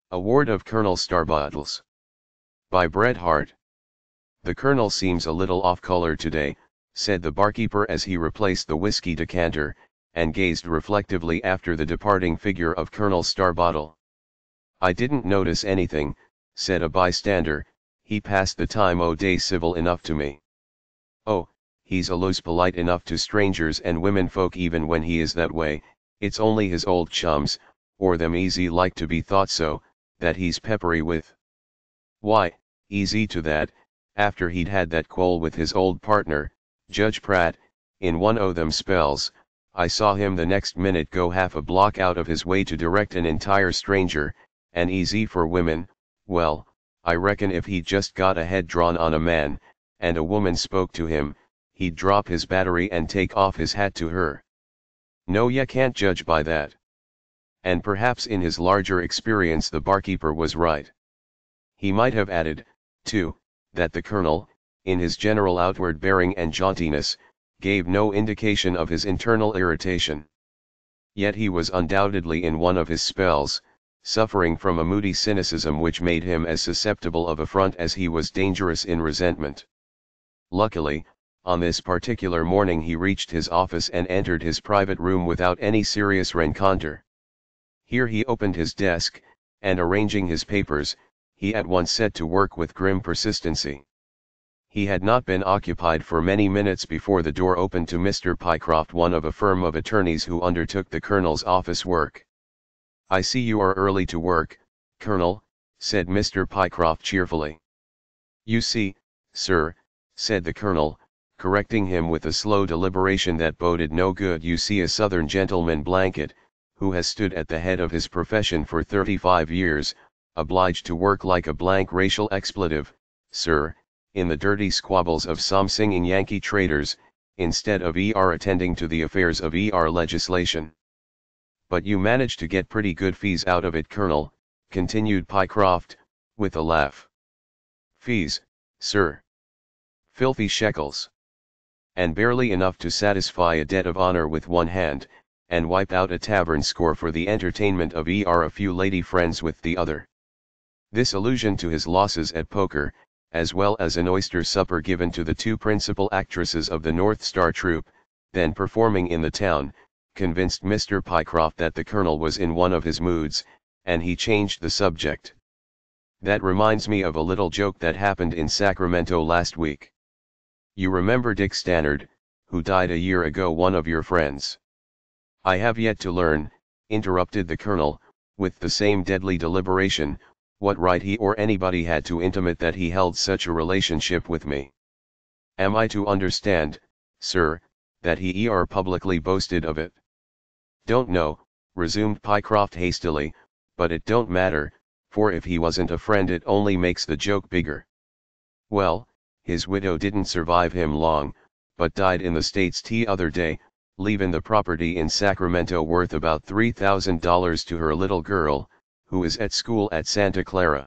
Award of Colonel Starbottles. By Bret Harte. The Colonel seems a little off-color today, said the barkeeper as he replaced the whiskey decanter, and gazed reflectively after the departing figure of Colonel Starbottle. I didn't notice anything, said a bystander, he passed the time o' day civil enough to me. Oh, he's always polite enough to strangers and womenfolk even when he is that way, it's only his old chums, or them easy like to be thought so, that he's peppery with. Why, easy to that, after he'd had that quarrel with his old partner, Judge Pratt, in one o' them spells, I saw him the next minute go half a block out of his way to direct an entire stranger, and easy for women. Well, I reckon if he'd just got a head drawn on a man, and a woman spoke to him, he'd drop his battery and take off his hat to her. No, ya can't judge by that. And perhaps in his larger experience the barkeeper was right. He might have added, too, that the Colonel, in his general outward bearing and jauntiness, gave no indication of his internal irritation. Yet he was undoubtedly in one of his spells, suffering from a moody cynicism which made him as susceptible of affront as he was dangerous in resentment. Luckily, on this particular morning he reached his office and entered his private room without any serious rencontre. Here he opened his desk, and arranging his papers, he at once set to work with grim persistency. He had not been occupied for many minutes before the door opened to Mr. Pycroft, one of a firm of attorneys who undertook the Colonel's office work. "I see you are early to work, Colonel," said Mr. Pycroft cheerfully. "You see, sir," said the Colonel, correcting him with a slow deliberation that boded no good, "you see a Southern gentleman blanket, who has stood at the head of his profession for 35 years, obliged to work like a blank racial expletive, sir, in the dirty squabbles of some singing Yankee traders, instead of attending to the affairs of legislation. But you manage to get pretty good fees out of it, Colonel," continued Pycroft, with a laugh. "Fees, sir? Filthy shekels. And barely enough to satisfy a debt of honor with one hand, and wipe out a tavern score for the entertainment of a few lady friends with the other." This allusion to his losses at poker, as well as an oyster supper given to the two principal actresses of the North Star troupe, then performing in the town, convinced Mr. Pycroft that the Colonel was in one of his moods, and he changed the subject. "That reminds me of a little joke that happened in Sacramento last week. You remember Dick Stannard, who died a year ago, one of your friends?" "I have yet to learn," interrupted the Colonel, with the same deadly deliberation, "what right he or anybody had to intimate that he held such a relationship with me. Am I to understand, sir, that he publicly boasted of it?" "Don't know," resumed Pycroft hastily, "but it don't matter, for if he wasn't a friend it only makes the joke bigger. Well, his widow didn't survive him long, but died in the States t'other day, leavin' the property in Sacramento worth about $3,000 to her little girl, who is at school at Santa Clara.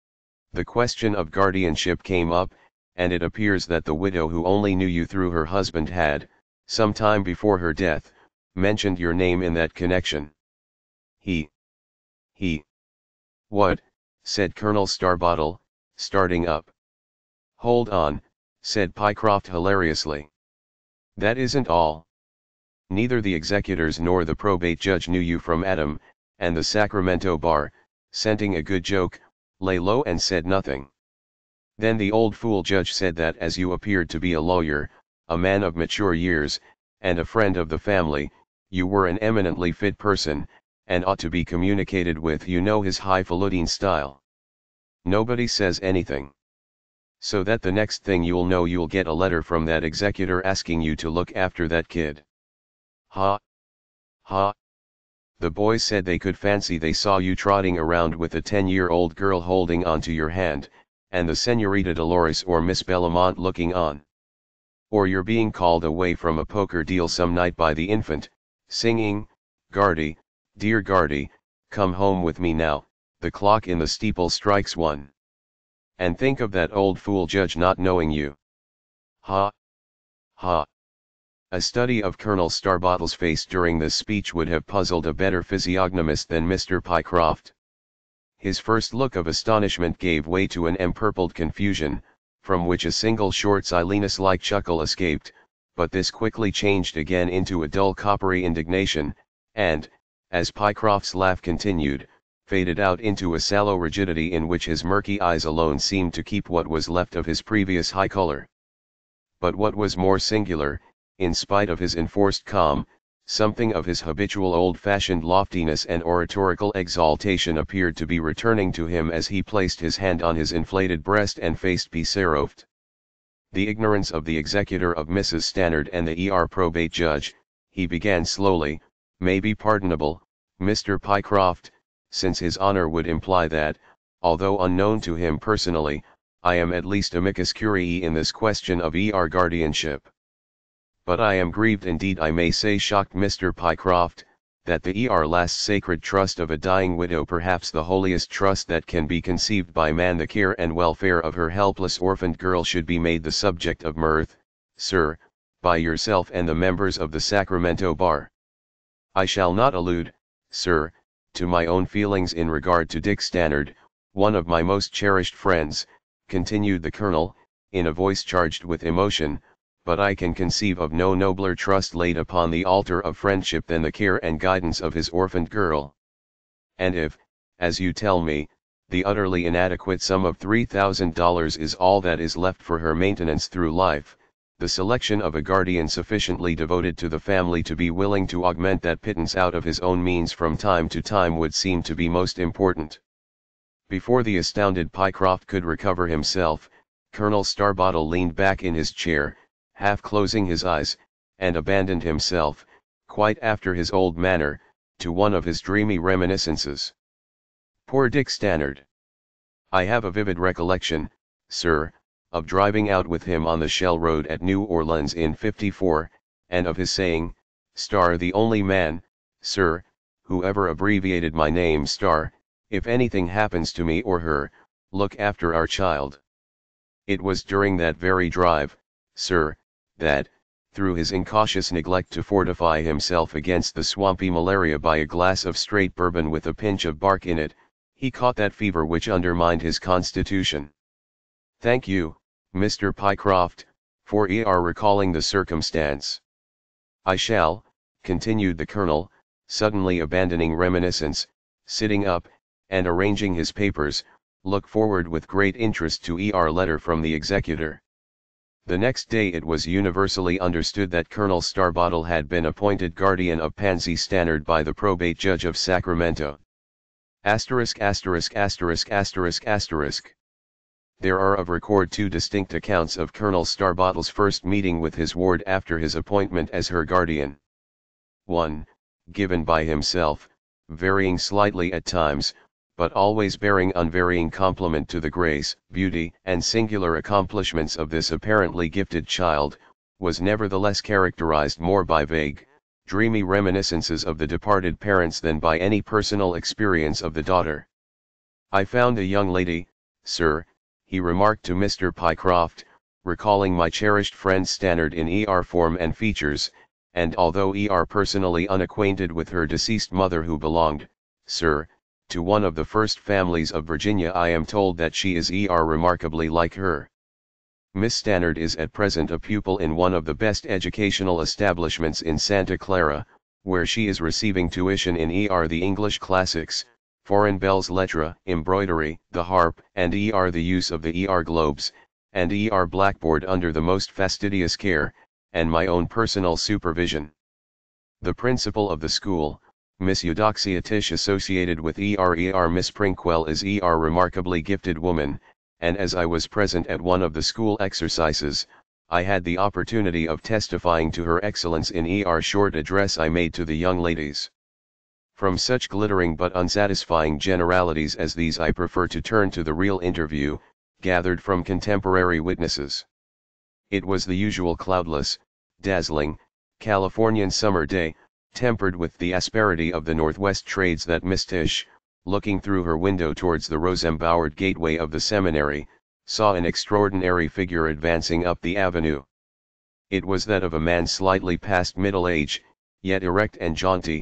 The question of guardianship came up, and it appears that the widow, who only knew you through her husband, had, some time before her death, mentioned your name in that connection." He. "What?" said Colonel Starbottle, starting up. "Hold on," said Pycroft hilariously. "That isn't all. Neither the executors nor the probate judge knew you from Adam, and the Sacramento bar, scenting a good joke, lay low and said nothing. Then the old fool judge said that as you appeared to be a lawyer, a man of mature years, and a friend of the family, you were an eminently fit person, and ought to be communicated with, you know his highfalutin style. Nobody says anything. So that the next thing you'll know you'll get a letter from that executor asking you to look after that kid. Ha! Ha! The boys said they could fancy they saw you trotting around with a 10-year-old girl holding onto your hand, and the Senorita Dolores or Miss Bellamont looking on. Or you're being called away from a poker deal some night by the infant, singing, 'Guardy, dear Guardy, come home with me now, the clock in the steeple strikes 1. And think of that old fool judge not knowing you. Ha! Ha!" A study of Colonel Starbottle's face during this speech would have puzzled a better physiognomist than Mr. Pycroft. His first look of astonishment gave way to an empurpled confusion, from which a single short Silenus-like chuckle escaped, but this quickly changed again into a dull coppery indignation, and, as Pycroft's laugh continued, faded out into a sallow rigidity in which his murky eyes alone seemed to keep what was left of his previous high color. But what was more singular, in spite of his enforced calm, something of his habitual old-fashioned loftiness and oratorical exaltation appeared to be returning to him as he placed his hand on his inflated breast and faced Piseroft. The ignorance of the executor of Mrs. Stannard and the probate judge, he began slowly, may be pardonable, Mr. Pycroft, since his honor would imply that, although unknown to him personally, I am at least amicus curiae in this question of guardianship. But I am grieved, indeed I may say shocked, Mr. Pycroft, that the last sacred trust of a dying widow, perhaps the holiest trust that can be conceived by man, the care and welfare of her helpless orphaned girl, should be made the subject of mirth, sir, by yourself and the members of the Sacramento bar. I shall not allude, sir, to my own feelings in regard to Dick Stannard, one of my most cherished friends, continued the Colonel, in a voice charged with emotion, but I can conceive of no nobler trust laid upon the altar of friendship than the care and guidance of his orphaned girl. And if, as you tell me, the utterly inadequate sum of $3,000 is all that is left for her maintenance through life, the selection of a guardian sufficiently devoted to the family to be willing to augment that pittance out of his own means from time to time would seem to be most important. Before the astounded Pycroft could recover himself, Colonel Starbottle leaned back in his chair, half closing his eyes, and abandoned himself, quite after his old manner, to one of his dreamy reminiscences. Poor Dick Stannard! I have a vivid recollection, sir, of driving out with him on the Shell Road at New Orleans in '54, and of his saying, Starr, the only man, sir, who ever abbreviated my name Starr, if anything happens to me or her, look after our child. It was during that very drive, sir, that, through his incautious neglect to fortify himself against the swampy malaria by a glass of straight bourbon with a pinch of bark in it, he caught that fever which undermined his constitution. Thank you, Mr. Pycroft, for recalling the circumstance. I shall, continued the Colonel, suddenly abandoning reminiscence, sitting up, and arranging his papers, look forward with great interest to letter from the executor. The next day it was universally understood that Colonel Starbottle had been appointed guardian of Pansy Stannard by the probate judge of Sacramento. **********. There are of record two distinct accounts of Colonel Starbottle's first meeting with his ward after his appointment as her guardian. One, given by himself, varying slightly at times, but always bearing unvarying compliment to the grace, beauty, and singular accomplishments of this apparently gifted child, was nevertheless characterized more by vague, dreamy reminiscences of the departed parents than by any personal experience of the daughter. I found a young lady, sir, he remarked to Mr. Pycroft, recalling my cherished friend Stannard in form and features, and although personally unacquainted with her deceased mother who belonged, sir, to one of the first families of Virginia, I am told that she is remarkably like her. Miss Stannard is at present a pupil in one of the best educational establishments in Santa Clara, where she is receiving tuition in the English classics, foreign belles lettres, embroidery, the harp, and the use of the globes, and blackboard under the most fastidious care, and my own personal supervision. The principal of the school, Miss Eudoxia Tish, associated with Miss Prinkwell, is remarkably gifted woman, and as I was present at one of the school exercises, I had the opportunity of testifying to her excellence in short address I made to the young ladies. From such glittering but unsatisfying generalities as these I prefer to turn to the real interview, gathered from contemporary witnesses. It was the usual cloudless, dazzling, Californian summer day, tempered with the asperity of the northwest trades, that Miss Tish, looking through her window towards the rose-embowered gateway of the seminary, saw an extraordinary figure advancing up the avenue. It was that of a man slightly past middle age, yet erect and jaunty,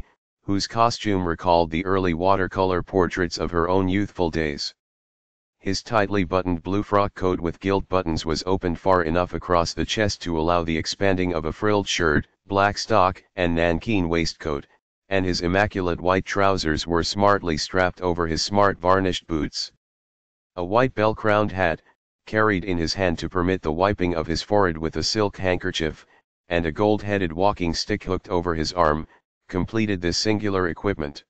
whose costume recalled the early watercolor portraits of her own youthful days. His tightly buttoned blue frock coat with gilt buttons was opened far enough across the chest to allow the expanding of a frilled shirt, black stock and nankeen waistcoat, and his immaculate white trousers were smartly strapped over his smart varnished boots. A white bell-crowned hat, carried in his hand to permit the wiping of his forehead with a silk handkerchief, and a gold-headed walking stick hooked over his arm, completed this singular equipment.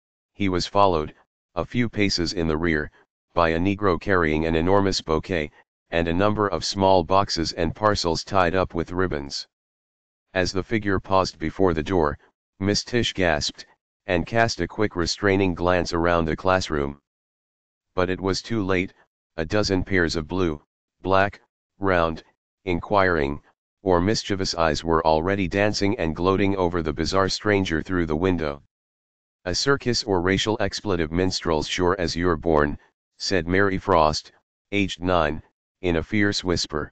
He was followed, a few paces in the rear, by a negro carrying an enormous bouquet, and a number of small boxes and parcels tied up with ribbons. As the figure paused before the door, Miss Tish gasped, and cast a quick restraining glance around the classroom. But it was too late. A dozen pairs of blue, black, round, inquiring, or mischievous eyes were already dancing and gloating over the bizarre stranger through the window. "A circus or racial expletive minstrels sure as you're born," said Mary Frost, aged 9, in a fierce whisper.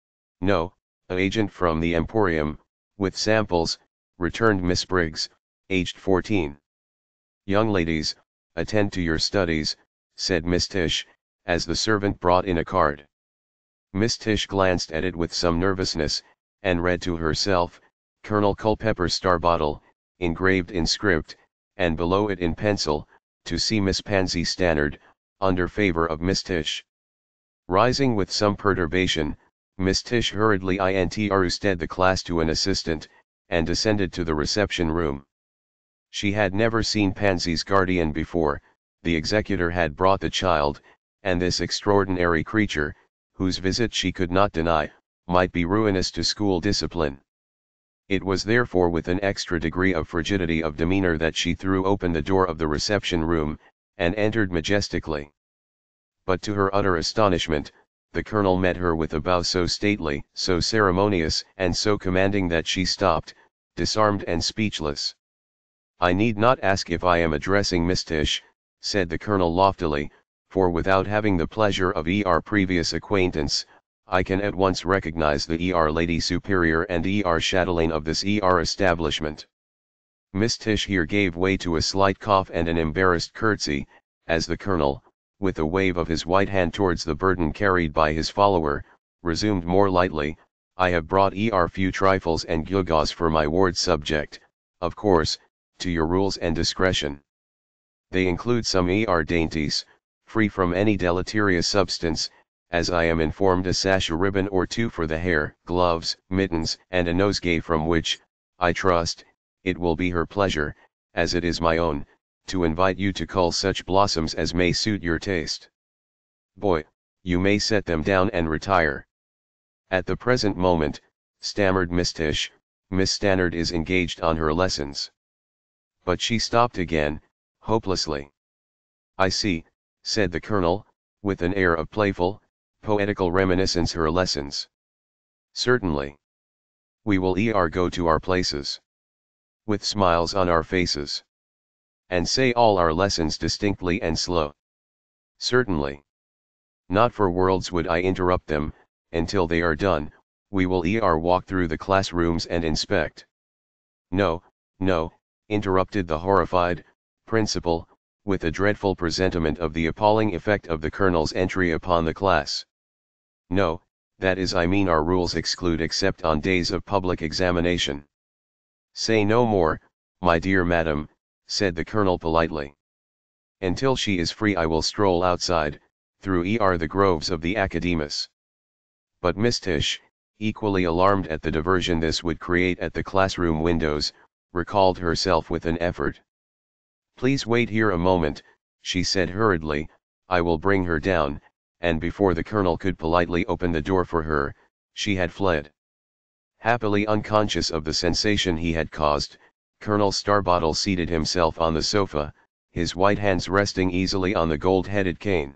"No, a agent from the Emporium, with samples," returned Miss Briggs, aged 14. "Young ladies, attend to your studies," said Miss Tish, as the servant brought in a card. Miss Tish glanced at it with some nervousness, and read to herself, "Colonel Culpepper Starbottle," engraved in script, and below it in pencil, "to see Miss Pansy Stannard, under favor of Miss Tish." Rising with some perturbation, Miss Tish hurriedly introduced the class to an assistant, and descended to the reception room. She had never seen Pansy's guardian before. The executor had brought the child, and this extraordinary creature, whose visit she could not deny, might be ruinous to school discipline. It was therefore with an extra degree of frigidity of demeanor that she threw open the door of the reception room, and entered majestically. But to her utter astonishment, the colonel met her with a bow so stately, so ceremonious, and so commanding that she stopped, disarmed and speechless. "I need not ask if I am addressing Miss Tish," said the colonel loftily, "for without having the pleasure of previous acquaintance, I can at once recognize the Lady Superior and chatelaine of this establishment." Miss Tish here gave way to a slight cough and an embarrassed curtsy, as the colonel, with a wave of his white hand towards the burden carried by his follower, resumed more lightly, "I have brought few trifles and gewgaws for my ward subject, of course, to your rules and discretion. They include some dainties, free from any deleterious substance, as I am informed a sash, a ribbon or two for the hair, gloves, mittens, and a nosegay from which, I trust, it will be her pleasure, as it is my own, to invite you to cull such blossoms as may suit your taste. Boy, you may set them down and retire." "At the present moment," stammered Miss Tish, "Miss Stannard is engaged on her lessons." But she stopped again, hopelessly. "I see," said the colonel, with an air of playful, poetical reminiscence, "her lessons. Certainly. We will go to our places. With smiles on our faces. And say all our lessons distinctly and slow. Certainly. Not for worlds would I interrupt them. Until they are done, we will walk through the classrooms and inspect." "No, no," interrupted the horrified principal, with a dreadful presentiment of the appalling effect of the colonel's entry upon the class. "No, that is, I mean, our rules exclude except on days of public examination." "Say no more, my dear madam," said the colonel politely. "Until she is free I will stroll outside, through the groves of the Academus." But Miss Tish, equally alarmed at the diversion this would create at the classroom windows, recalled herself with an effort. "Please wait here a moment," she said hurriedly, "I will bring her down," and before the colonel could politely open the door for her, she had fled. Happily unconscious of the sensation he had caused, Colonel Starbottle seated himself on the sofa, his white hands resting easily on the gold-headed cane.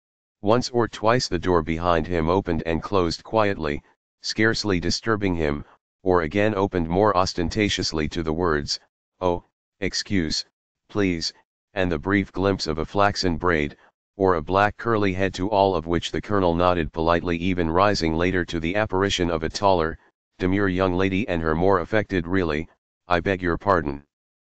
Once or twice the door behind him opened and closed quietly, scarcely disturbing him, or again opened more ostentatiously to the words, "Oh, excuse, please," and the brief glimpse of a flaxen braid, or a black curly head, to all of which the colonel nodded politely, even rising later to the apparition of a taller, demure young lady and her more affected "Really, I beg your pardon."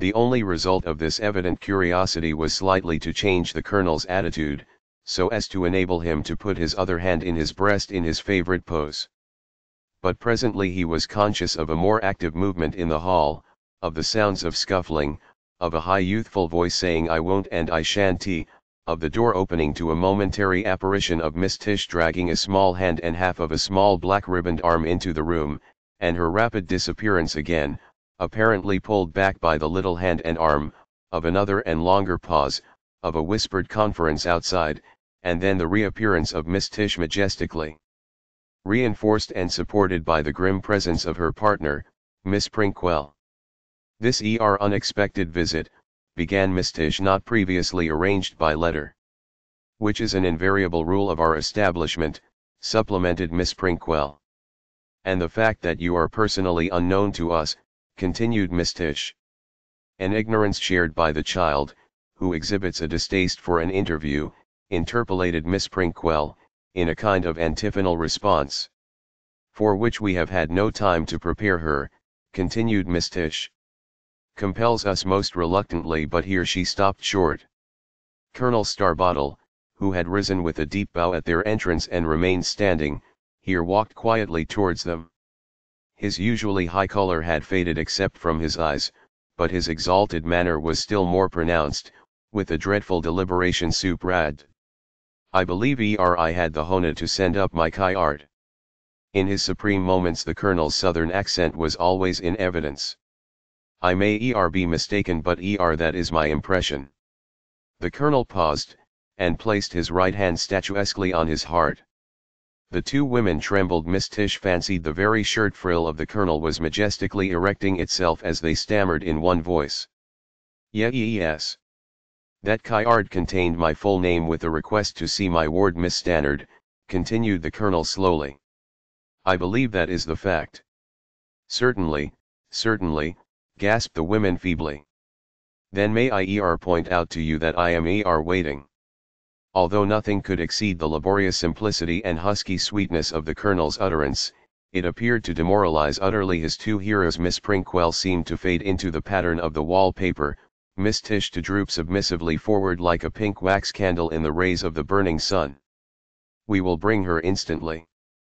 The only result of this evident curiosity was slightly to change the colonel's attitude, so as to enable him to put his other hand in his breast in his favorite pose. But presently he was conscious of a more active movement in the hall, of the sounds of scuffling, of a high youthful voice saying "I won't" and "I shan't," of the door opening to a momentary apparition of Miss Tish dragging a small hand and half of a small black ribboned arm into the room, and her rapid disappearance again, apparently pulled back by the little hand and arm, of another and longer pause, of a whispered conference outside, and then the reappearance of Miss Tish majestically reinforced and supported by the grim presence of her partner, Miss Prinkwell. This unexpected visit, began Miss Tish, not previously arranged by letter. Which is an invariable rule of our establishment, supplemented Miss Prinkwell. And the fact that you are personally unknown to us, continued Miss Tish. An ignorance shared by the child, who exhibits a distaste for an interview, interpolated Miss Prinkwell, in a kind of antiphonal response. For which we have had no time to prepare her, continued Miss Tish. Compels us most reluctantly, but here she stopped short. Colonel Starbottle, who had risen with a deep bow at their entrance and remained standing, here walked quietly towards them. His usually high color had faded except from his eyes, but his exalted manner was still more pronounced, with a dreadful deliberation superadded. I believe I had the honor to send up my card. In his supreme moments the colonel's southern accent was always in evidence. I may be mistaken, but that is my impression. The colonel paused, and placed his right hand statuesquely on his heart. The two women trembled. Miss Tish fancied the very shirt frill of the colonel was majestically erecting itself as they stammered in one voice. Yes. That card contained my full name with a request to see my ward, Miss Stannard, continued the colonel slowly. I believe that is the fact. Certainly, gasped the women feebly. Then may I point out to you that I am waiting. Although nothing could exceed the laborious simplicity and husky sweetness of the colonel's utterance, it appeared to demoralize utterly his two hearers. Miss Prinkwell seemed to fade into the pattern of the wallpaper, Miss Tish to droop submissively forward like a pink wax candle in the rays of the burning sun. We will bring her instantly.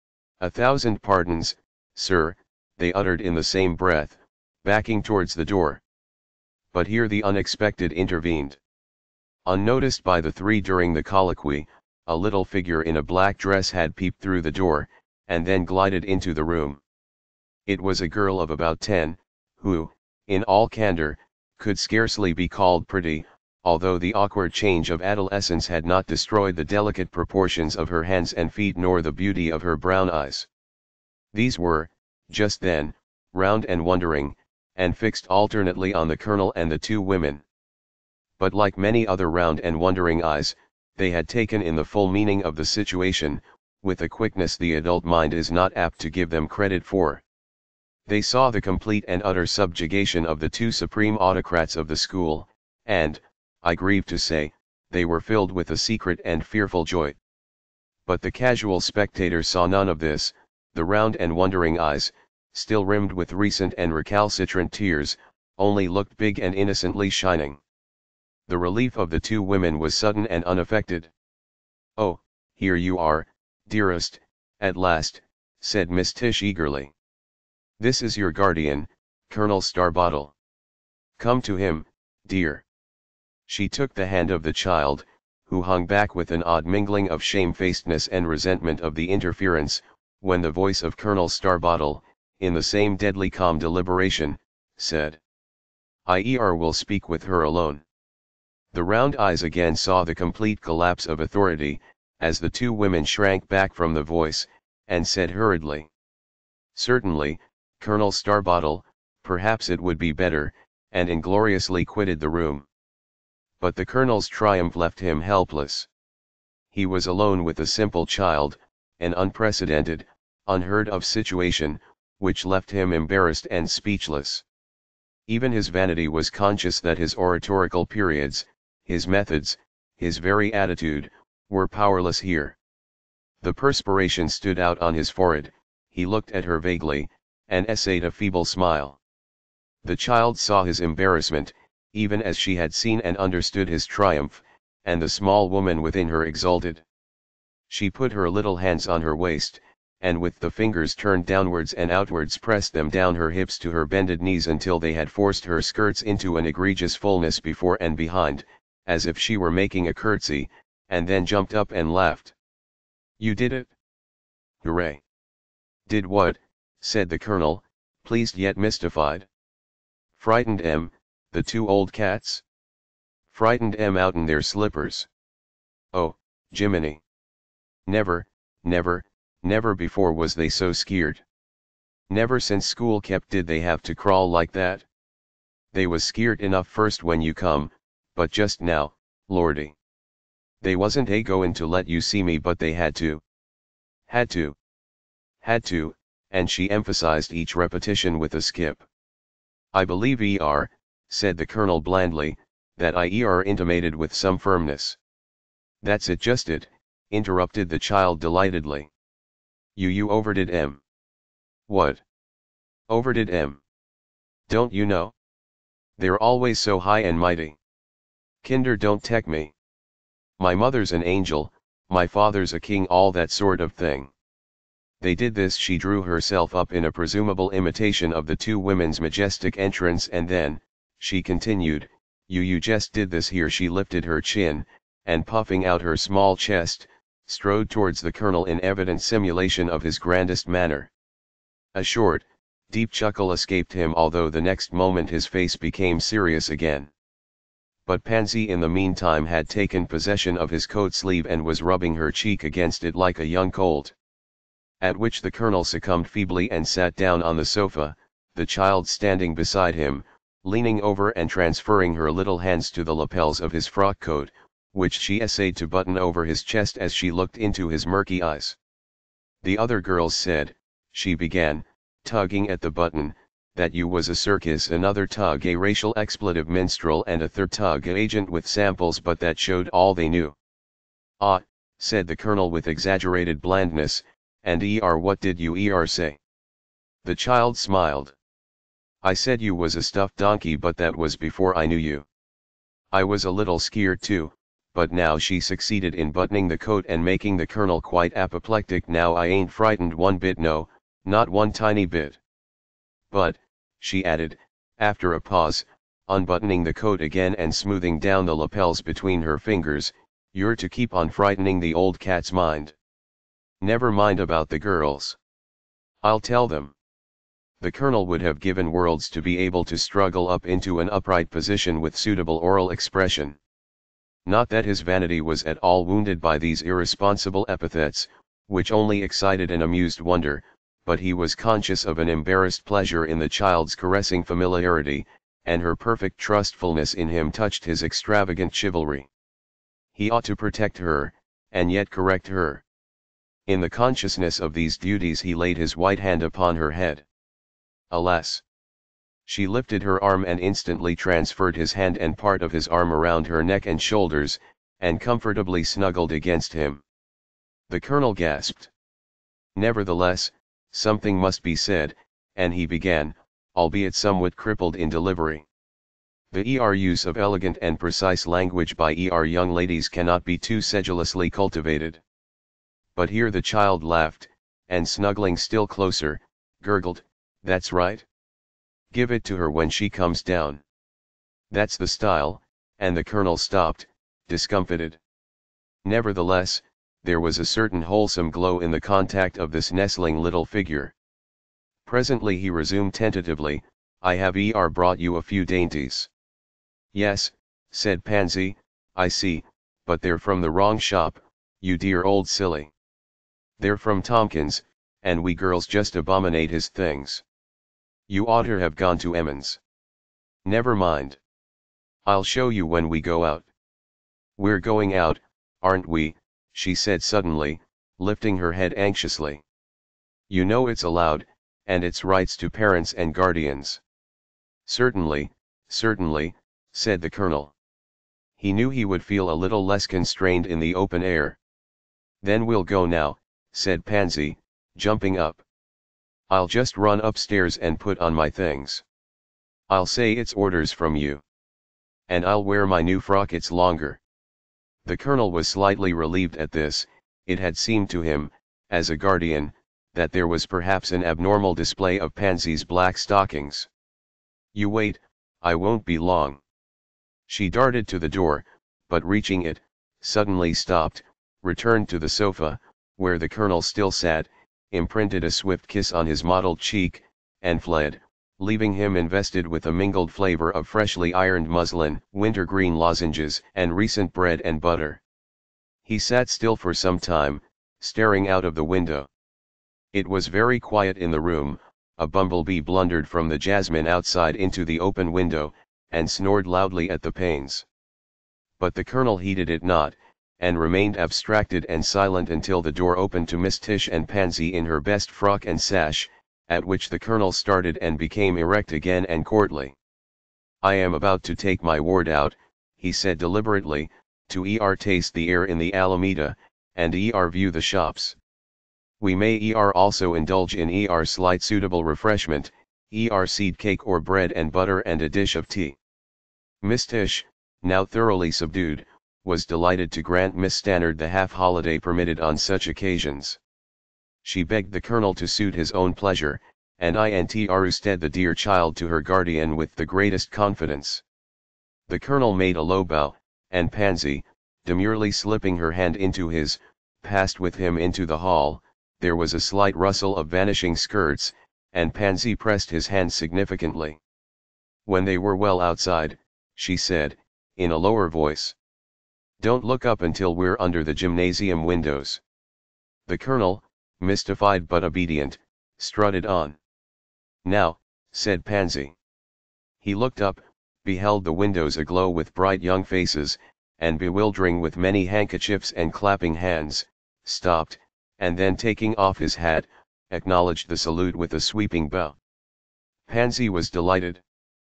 1,000 pardons, sir, they uttered in the same breath, backing towards the door. But here the unexpected intervened. Unnoticed by the three during the colloquy, a little figure in a black dress had peeped through the door, and then glided into the room. It was a girl of about 10, who, in all candor, could scarcely be called pretty, although the awkward change of adolescence had not destroyed the delicate proportions of her hands and feet nor the beauty of her brown eyes. These were, just then, round and wondering, and fixed alternately on the colonel and the two women. But like many other round and wondering eyes, they had taken in the full meaning of the situation, with a quickness the adult mind is not apt to give them credit for. They saw the complete and utter subjugation of the two supreme autocrats of the school, and, I grieve to say, they were filled with a secret and fearful joy. But the casual spectator saw none of this. The round and wondering eyes, still rimmed with recent and recalcitrant tears, only looked big and innocently shining. The relief of the two women was sudden and unaffected. "Oh, here you are, dearest, at last," said Miss Tish eagerly. "This is your guardian, Colonel Starbottle. Come to him, dear." She took the hand of the child, who hung back with an odd mingling of shamefacedness and resentment of the interference, when the voice of Colonel Starbottle, in the same deadly calm deliberation, said, "I will speak with her alone." The round eyes again saw the complete collapse of authority, as the two women shrank back from the voice, and said hurriedly, "Certainly, Colonel Starbottle, perhaps it would be better," and ingloriously quitted the room. But the colonel's triumph left him helpless. He was alone with a simple child, an unprecedented, unheard of situation, which left him embarrassed and speechless. Even his vanity was conscious that his oratorical periods, his methods, his very attitude, were powerless here. The perspiration stood out on his forehead, he looked at her vaguely, and essayed a feeble smile. The child saw his embarrassment, even as she had seen and understood his triumph, and the small woman within her exulted. She put her little hands on her waist, and with the fingers turned downwards and outwards pressed them down her hips to her bended knees until they had forced her skirts into an egregious fullness before and behind, as if she were making a curtsy, and then jumped up and laughed. "You did it? Hooray!" "Did what?" said the colonel, pleased yet mystified. "Frightened 'em, the two old cats. Frightened 'em out'n their slippers. Oh, Jiminy! Never, never, never before was they so skeered. Never since school kept did they have to crawl like that. They was skeered enough first when you come, but just now, Lordy. They wasn't a-goin' to let you see me, but they had to. Had to. Had to," and she emphasized each repetition with a skip. "I believe said the colonel blandly, "that I intimated with some firmness." "That's it, just it," interrupted the child delightedly. You overdid 'em." "What? Overdid 'em? Don't you know? They're always so high and mighty. Kinder don't tek me. My mother's an angel, my father's a king, all that sort of thing." They did this. She drew herself up in a presumable imitation of the two women's majestic entrance, and then, she continued, you just did this here." She lifted her chin, and puffing out her small chest, strode towards the colonel in evident simulation of his grandest manner. A short, deep chuckle escaped him, although the next moment his face became serious again. But Pansy in the meantime had taken possession of his coat sleeve and was rubbing her cheek against it like a young colt. At which the colonel succumbed feebly and sat down on the sofa, the child standing beside him, leaning over and transferring her little hands to the lapels of his frock coat, which she essayed to button over his chest as she looked into his murky eyes. "The other girls said," she began, tugging at the button, "that you was a circus, another tug a racial expletive minstrel, and a third tug a agent with samples, but that showed all they knew." "Ah," said the colonel with exaggerated blandness, "and what did you say?" The child smiled. "I said you was a stuffed donkey, but that was before I knew you. I was a little skeered too, but now," she succeeded in buttoning the coat and making the colonel quite apoplectic, "now I ain't frightened one bit, no, not one tiny bit. But," she added, after a pause, unbuttoning the coat again and smoothing down the lapels between her fingers, "you're to keep on frightening the old cat's mind. Never mind about the girls. I'll tell them." The colonel would have given worlds to be able to struggle up into an upright position with suitable oral expression. Not that his vanity was at all wounded by these irresponsible epithets, which only excited an amused wonder, but he was conscious of an embarrassed pleasure in the child's caressing familiarity, and her perfect trustfulness in him touched his extravagant chivalry. He ought to protect her, and yet correct her. In the consciousness of these duties he laid his white hand upon her head. Alas! She lifted her arm and instantly transferred his hand and part of his arm around her neck and shoulders, and comfortably snuggled against him. The colonel gasped. Nevertheless, something must be said, and he began, albeit somewhat crippled in delivery. The use of elegant and precise language by young ladies cannot be too sedulously cultivated. But here the child laughed, and snuggling still closer, gurgled, "That's right. Give it to her when she comes down. That's the style," and the colonel stopped, discomfited. Nevertheless, there was a certain wholesome glow in the contact of this nestling little figure. Presently he resumed tentatively, "I have brought you a few dainties." "Yes," said Pansy, "I see, but they're from the wrong shop, you dear old silly. They're from Tompkins, and we girls just abominate his things. You oughter have gone to Emmons." "Never mind. I'll show you when we go out." "We're going out, aren't we?" she said suddenly, lifting her head anxiously. "You know it's allowed, and it's rights to parents and guardians." "Certainly, certainly," said the colonel. He knew he would feel a little less constrained in the open air. "Then we'll go now," said Pansy, jumping up. "I'll just run upstairs and put on my things. I'll say it's orders from you." and I'll wear my new frockets longer. The colonel was slightly relieved at this. It had seemed to him, as a guardian, that there was perhaps an abnormal display of Pansy's black stockings. You wait, I won't be long. She darted to the door, but reaching it, suddenly stopped, returned to the sofa, where the colonel still sat, imprinted a swift kiss on his mottled cheek, and fled, leaving him invested with a mingled flavor of freshly ironed muslin, wintergreen lozenges, and recent bread and butter. He sat still for some time, staring out of the window. It was very quiet in the room. A bumblebee blundered from the jasmine outside into the open window, and snored loudly at the panes. But the colonel heeded it not, and remained abstracted and silent until the door opened to Miss Tish and Pansy in her best frock and sash, at which the colonel started and became erect again and courtly. I am about to take my ward out, he said deliberately, to taste the air in the Alameda, and view the shops. We may also indulge in slight suitable refreshment, seed cake or bread and butter and a dish of tea. Miss Tish, now thoroughly subdued, was delighted to grant Miss Stannard the half-holiday permitted on such occasions. She begged the colonel to suit his own pleasure, and intrusted the dear child to her guardian with the greatest confidence. The colonel made a low bow, and Pansy, demurely slipping her hand into his, passed with him into the hall. There was a slight rustle of vanishing skirts, and Pansy pressed his hand significantly. When they were well outside, she said, in a lower voice, "Don't look up until we're under the gymnasium windows." The colonel, mystified but obedient, strutted on. "Now," said Pansy. He looked up, beheld the windows aglow with bright young faces, and bewildering with many handkerchiefs and clapping hands, stopped, and then taking off his hat, acknowledged the salute with a sweeping bow. Pansy was delighted.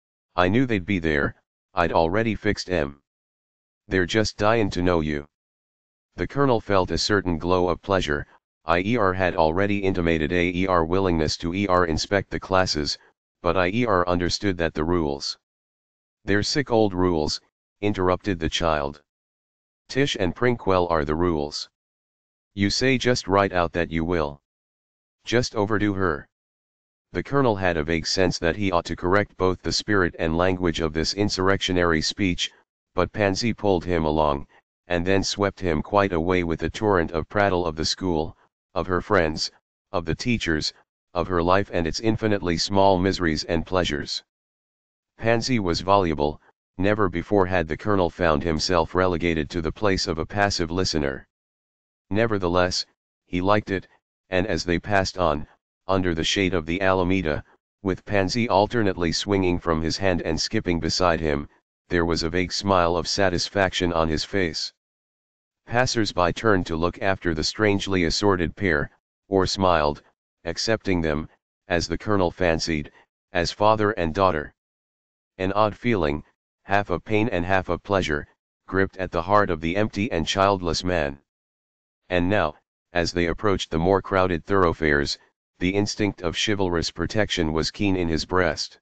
"I knew they'd be there, I'd already fixed 'em. They're just dyin' to know you." The colonel felt a certain glow of pleasure. Had already intimated willingness to inspect the classes, but understood that the rules. "They're sick old rules," interrupted the child. "Tish and Prinkwell are the rules. You say just right out that you will. Just overdo her." The colonel had a vague sense that he ought to correct both the spirit and language of this insurrectionary speech, but Pansy pulled him along, and then swept him quite away with a torrent of prattle of the school, of her friends, of the teachers, of her life and its infinitely small miseries and pleasures. Pansy was voluble. Never before had the colonel found himself relegated to the place of a passive listener. Nevertheless, he liked it, and as they passed on, under the shade of the Alameda, with Pansy alternately swinging from his hand and skipping beside him, there was a vague smile of satisfaction on his face. Passers-by turned to look after the strangely assorted pair, or smiled, accepting them, as the colonel fancied, as father and daughter. An odd feeling, half of pain and half of pleasure, gripped at the heart of the empty and childless man. And now, as they approached the more crowded thoroughfares, the instinct of chivalrous protection was keen in his breast.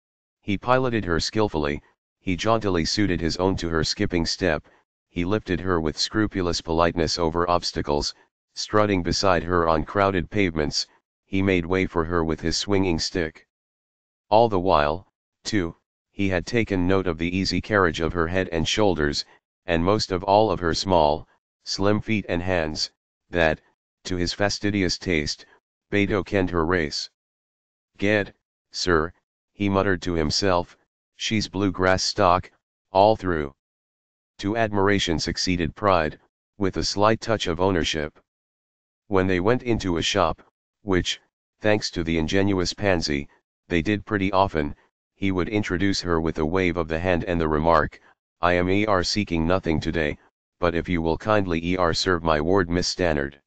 He piloted her skillfully, he jauntily suited his own to her skipping step, he lifted her with scrupulous politeness over obstacles, strutting beside her on crowded pavements, he made way for her with his swinging stick. All the while, too, he had taken note of the easy carriage of her head and shoulders, and most of all of her small, slim feet and hands, that, to his fastidious taste, betokened her race. "Ged, sir," he muttered to himself, "she's bluegrass stock, all through." To admiration succeeded pride, with a slight touch of ownership. When they went into a shop, which, thanks to the ingenuous Pansy, they did pretty often, he would introduce her with a wave of the hand and the remark, "I am seeking nothing today, but if you will kindly serve my ward Miss Stannard."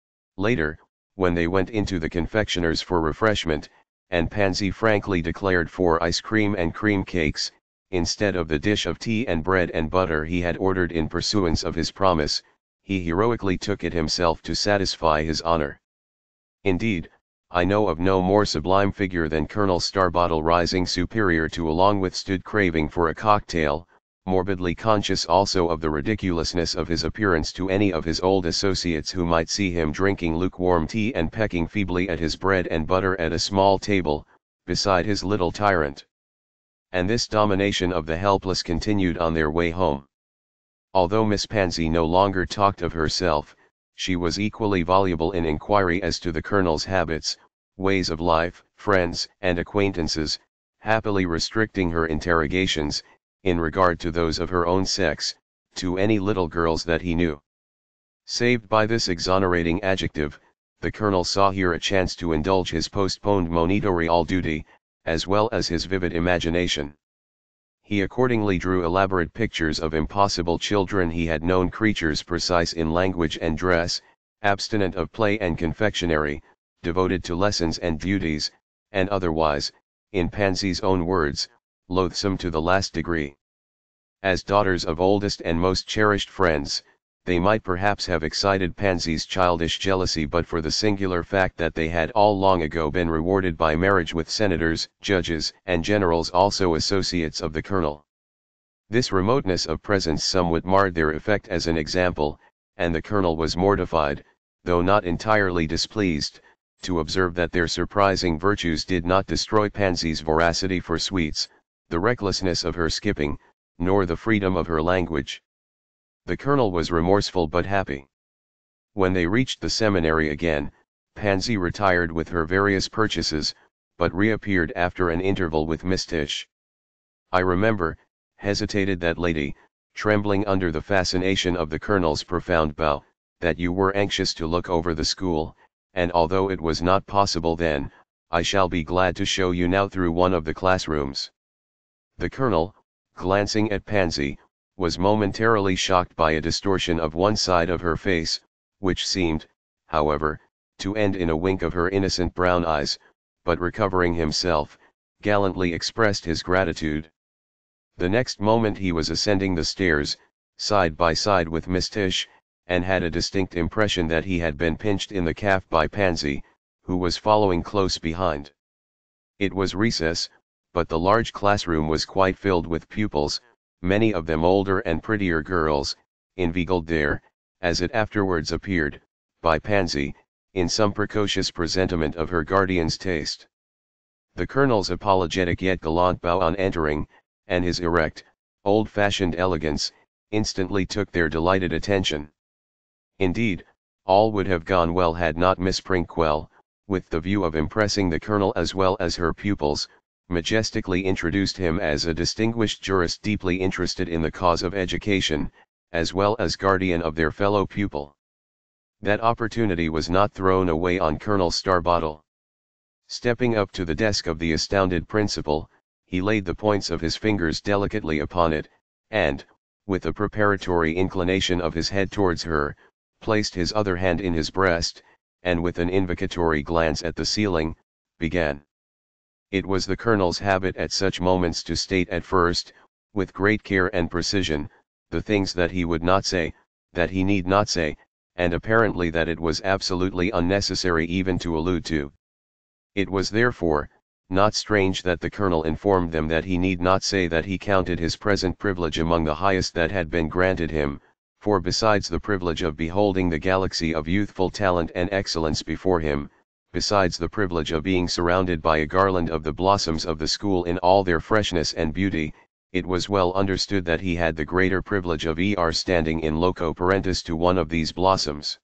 Later, when they went into the confectioner's for refreshment, and Pansy frankly declared for ice cream and cream cakes, instead of the dish of tea and bread and butter he had ordered in pursuance of his promise, he heroically took it himself to satisfy his honor. Indeed, I know of no more sublime figure than Colonel Starbottle rising superior to a long withstood craving for a cocktail, morbidly conscious also of the ridiculousness of his appearance to any of his old associates who might see him drinking lukewarm tea and pecking feebly at his bread and butter at a small table, beside his little tyrant. And this domination of the helpless continued on their way home. Although Miss Pansy no longer talked of herself, she was equally voluble in inquiry as to the Colonel's habits, ways of life, friends and acquaintances, happily restricting her interrogations, in regard to those of her own sex, to any little girls that he knew. Saved by this exonerating adjective, the Colonel saw here a chance to indulge his postponed monitorial duty, as well as his vivid imagination. He accordingly drew elaborate pictures of impossible children he had known, creatures precise in language and dress, abstinent of play and confectionery, devoted to lessons and duties, and otherwise, in Pansy's own words, loathsome to the last degree. As daughters of oldest and most cherished friends, they might perhaps have excited Pansy's childish jealousy but for the singular fact that they had all long ago been rewarded by marriage with senators, judges, and generals, also associates of the Colonel. This remoteness of presence somewhat marred their effect as an example, and the Colonel was mortified, though not entirely displeased, to observe that their surprising virtues did not destroy Pansy's voracity for sweets, the recklessness of her skipping, nor the freedom of her language. The Colonel was remorseful but happy. When they reached the seminary again, Pansy retired with her various purchases, but reappeared after an interval with Miss Tish. "I remember," hesitated that lady, trembling under the fascination of the Colonel's profound bow, "that you were anxious to look over the school, and although it was not possible then, I shall be glad to show you now through one of the classrooms." The Colonel, glancing at Pansy, was momentarily shocked by a distortion of one side of her face, which seemed, however, to end in a wink of her innocent brown eyes, but recovering himself, gallantly expressed his gratitude. The next moment he was ascending the stairs, side by side with Miss Tish, and had a distinct impression that he had been pinched in the calf by Pansy, who was following close behind. It was recess, but the large classroom was quite filled with pupils, many of them older and prettier girls, inveigled there, as it afterwards appeared, by Pansy, in some precocious presentiment of her guardian's taste. The Colonel's apologetic yet gallant bow on entering, and his erect, old-fashioned elegance, instantly took their delighted attention. Indeed, all would have gone well had not Miss Prinkwell, with the view of impressing the Colonel as well as her pupils, majestically introduced him as a distinguished jurist deeply interested in the cause of education, as well as guardian of their fellow pupil. That opportunity was not thrown away on Colonel Starbottle. Stepping up to the desk of the astounded principal, he laid the points of his fingers delicately upon it, and, with a preparatory inclination of his head towards her, placed his other hand in his breast, and with an invocatory glance at the ceiling, began. It was the Colonel's habit at such moments to state at first, with great care and precision, the things that he would not say, that he need not say, and apparently that it was absolutely unnecessary even to allude to. It was therefore, not strange that the Colonel informed them that he need not say that he counted his present privilege among the highest that had been granted him, for besides the privilege of beholding the galaxy of youthful talent and excellence before him, besides the privilege of being surrounded by a garland of the blossoms of the school in all their freshness and beauty, it was well understood that he had the greater privilege of standing in loco parentis to one of these blossoms.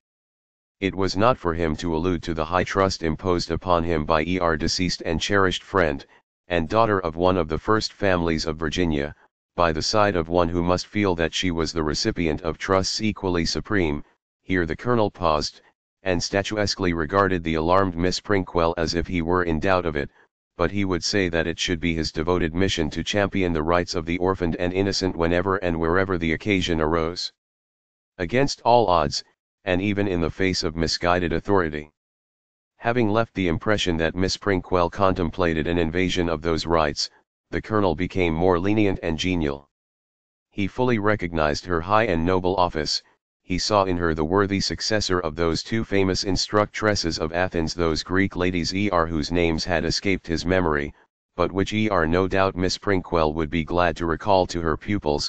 It was not for him to allude to the high trust imposed upon him by deceased and cherished friend, and daughter of one of the first families of Virginia, by the side of one who must feel that she was the recipient of trusts equally supreme. Here the Colonel paused, and statuesquely regarded the alarmed Miss Prinkwell as if he were in doubt of it, but he would say that it should be his devoted mission to champion the rights of the orphaned and innocent whenever and wherever the occasion arose. Against all odds, and even in the face of misguided authority. Having left the impression that Miss Prinkwell contemplated an invasion of those rights, the Colonel became more lenient and genial. He fully recognized her high and noble office. He saw in her the worthy successor of those two famous instructresses of Athens, those Greek ladies whose names had escaped his memory, but which no doubt Miss Prinkwell would be glad to recall to her pupils,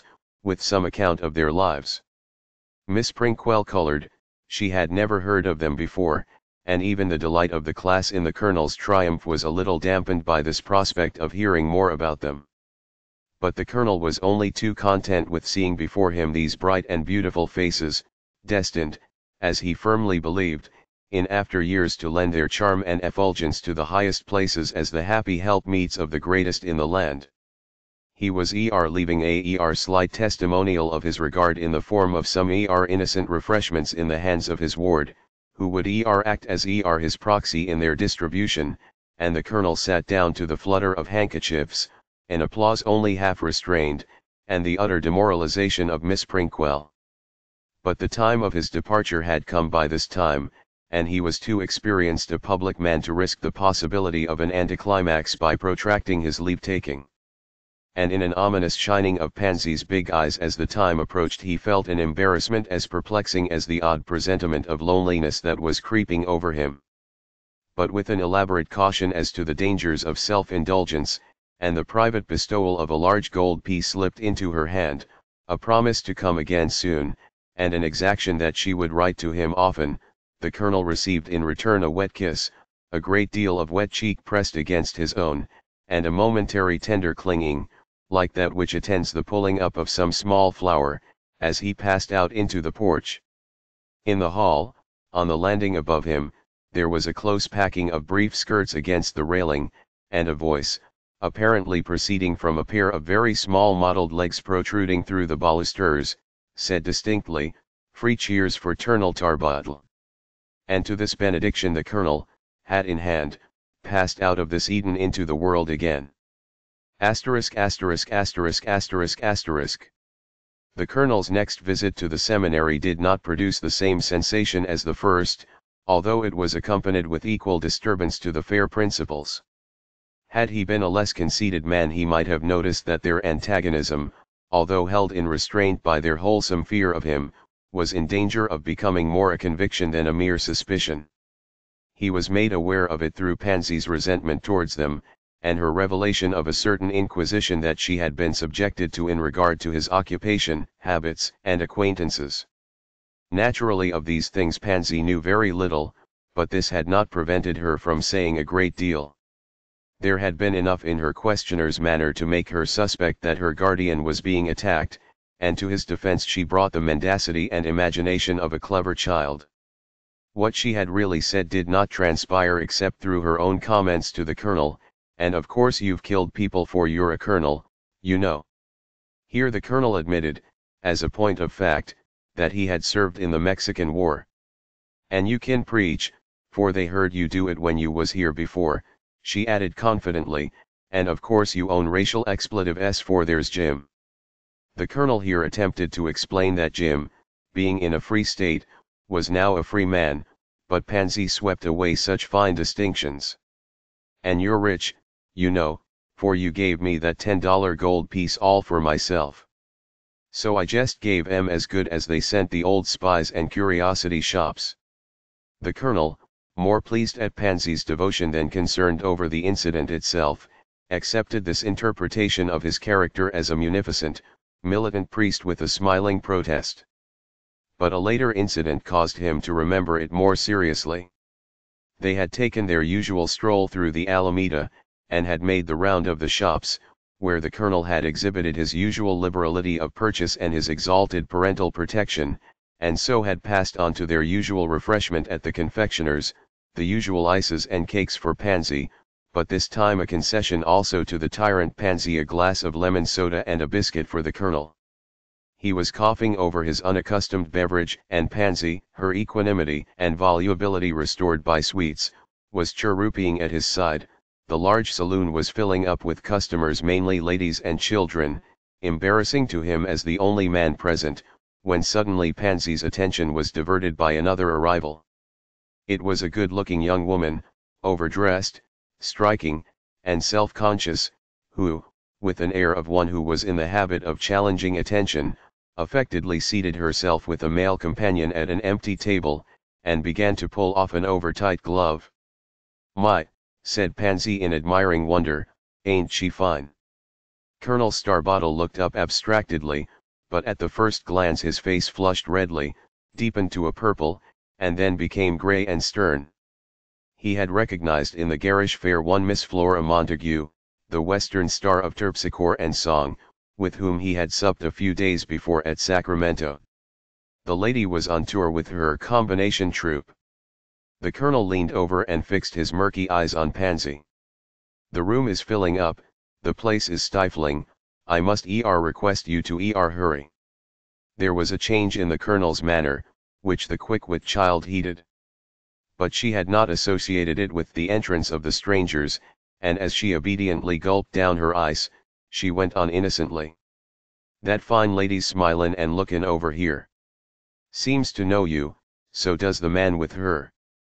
with some account of their lives. Miss Prinkwell colored, she had never heard of them before, and even the delight of the class in the Colonel's triumph was a little dampened by this prospect of hearing more about them. But the Colonel was only too content with seeing before him these bright and beautiful faces, destined, as he firmly believed, in after years to lend their charm and effulgence to the highest places as the happy helpmeets of the greatest in the land. He was leaving a slight testimonial of his regard in the form of some innocent refreshments in the hands of his ward, who would act as his proxy in their distribution, and the Colonel sat down to the flutter of handkerchiefs, an applause only half restrained, and the utter demoralization of Miss Prinkwell. But the time of his departure had come by this time, and he was too experienced a public man to risk the possibility of an anticlimax by protracting his leave-taking. And in an ominous shining of Pansy's big eyes as the time approached, he felt an embarrassment as perplexing as the odd presentiment of loneliness that was creeping over him. But with an elaborate caution as to the dangers of self-indulgence, and the private bestowal of a large gold piece slipped into her hand, a promise to come again soon, and an exaction that she would write to him often, the Colonel received in return a wet kiss, a great deal of wet cheek pressed against his own, and a momentary tender clinging, like that which attends the pulling up of some small flower, as he passed out into the porch. In the hall, on the landing above him, there was a close packing of brief skirts against the railing, and a voice, apparently proceeding from a pair of very small mottled legs protruding through the balusters, said distinctly, "Free cheers for Colonel Starbottle." And to this benediction the Colonel, hat in hand, passed out of this Eden into the world again. ***********. The Colonel's next visit to the seminary did not produce the same sensation as the first, although it was accompanied with equal disturbance to the fair principals. Had he been a less conceited man he might have noticed that their antagonism, although held in restraint by their wholesome fear of him, was in danger of becoming more a conviction than a mere suspicion. He was made aware of it through Pansy's resentment towards them, and her revelation of a certain inquisition that she had been subjected to in regard to his occupation, habits, and acquaintances. Naturally of these things Pansy knew very little, but this had not prevented her from saying a great deal. There had been enough in her questioner's manner to make her suspect that her guardian was being attacked, and to his defense she brought the mendacity and imagination of a clever child. What she had really said did not transpire except through her own comments to the Colonel, and of course you've killed people for you're a colonel, you know. Here the Colonel admitted, as a point of fact, that he had served in the Mexican War. And you can preach, for they heard you do it when you was here before, she added confidently, and of course you own racial expletive for there's Jim. The Colonel here attempted to explain that Jim, being in a free state, was now a free man, but Pansy swept away such fine distinctions. And you're rich, you know, for you gave me that $10 gold piece all for myself. So I just gave 'em as good as they sent the old spies and curiosity shops. The Colonel, more pleased at Pansy's devotion than concerned over the incident itself, accepted this interpretation of his character as a munificent, militant priest with a smiling protest. But a later incident caused him to remember it more seriously. They had taken their usual stroll through the Alameda, and had made the round of the shops, where the Colonel had exhibited his usual liberality of purchase and his exalted parental protection, and so had passed on to their usual refreshment at the confectioner's, the usual ices and cakes for Pansy, but this time a concession also to the tyrant Pansy, a glass of lemon soda and a biscuit for the Colonel. He was coughing over his unaccustomed beverage, and Pansy, her equanimity and volubility restored by sweets, was chirruping at his side. The large saloon was filling up with customers, mainly ladies and children, embarrassing to him as the only man present, when suddenly Pansy's attention was diverted by another arrival. It was a good-looking young woman, overdressed, striking, and self-conscious, who, with an air of one who was in the habit of challenging attention, affectedly seated herself with a male companion at an empty table, and began to pull off an over-tight glove. "My," said Pansy in admiring wonder, "ain't she fine?" Colonel Starbottle looked up abstractedly, but at the first glance his face flushed redly, deepened to a purple, and then became grey and stern. He had recognized in the garish fair one Miss Flora Montague, the western star of terpsichore and song, with whom he had supped a few days before at Sacramento. The lady was on tour with her combination troupe. The colonel leaned over and fixed his murky eyes on Pansy. "The room is filling up, the place is stifling, I must request you to hurry." There was a change in the colonel's manner, which the quick-wit child heeded. But she had not associated it with the entrance of the strangers, and as she obediently gulped down her ice, she went on innocently. "That fine lady's smilin' and lookin' over here. Seems to know you, so does the man with her.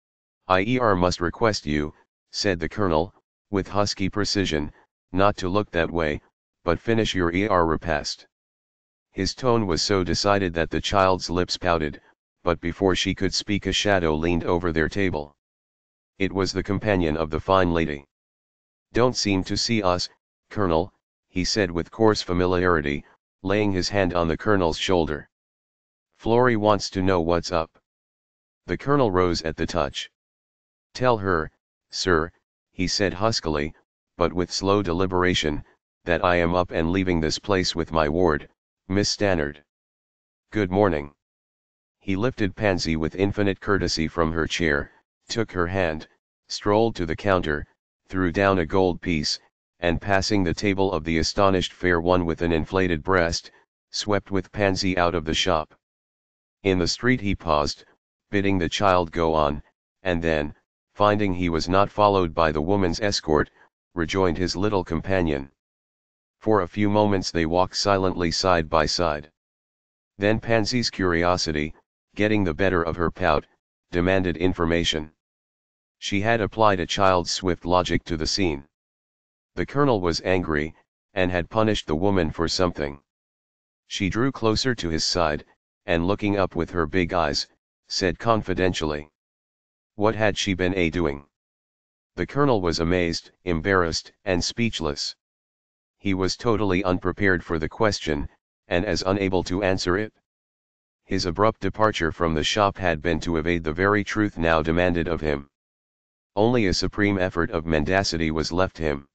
I must request you," said the colonel, with husky precision, "not to look that way, but finish your repast." His tone was so decided that the child's lips pouted, but before she could speak a shadow leaned over their table. It was the companion of the fine lady. "Don't seem to see us, Colonel," he said with coarse familiarity, laying his hand on the colonel's shoulder. "Florrie wants to know what's up." The colonel rose at the touch. "Tell her, sir," he said huskily, but with slow deliberation, "that I am up and leaving this place with my ward, Miss Stannard. Good morning." He lifted Pansy with infinite courtesy from her chair, took her hand, strolled to the counter, threw down a gold piece, and passing the table of the astonished fair one with an inflated breast, swept with Pansy out of the shop. In the street he paused, bidding the child go on, and then, finding he was not followed by the woman's escort, rejoined his little companion. For a few moments they walked silently side by side. Then Pansy's curiosity, getting the better of her pout, demanded information. She had applied a child's swift logic to the scene. The colonel was angry, and had punished the woman for something. She drew closer to his side, and looking up with her big eyes, said confidentially, "What had she been doing?" The colonel was amazed, embarrassed, and speechless. He was totally unprepared for the question, and as unable to answer it. His abrupt departure from the shop had been to evade the very truth now demanded of him. Only a supreme effort of mendacity was left him.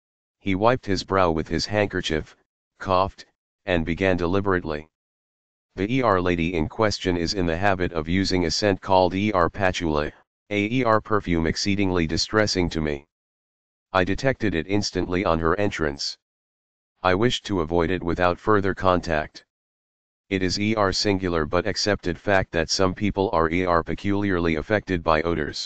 He wiped his brow with his handkerchief, coughed, and began deliberately. "The lady in question is in the habit of using a scent called patchouli, a perfume exceedingly distressing to me. I detected it instantly on her entrance. I wished to avoid it without further contact. It is singular but accepted fact that some people are peculiarly affected by odors.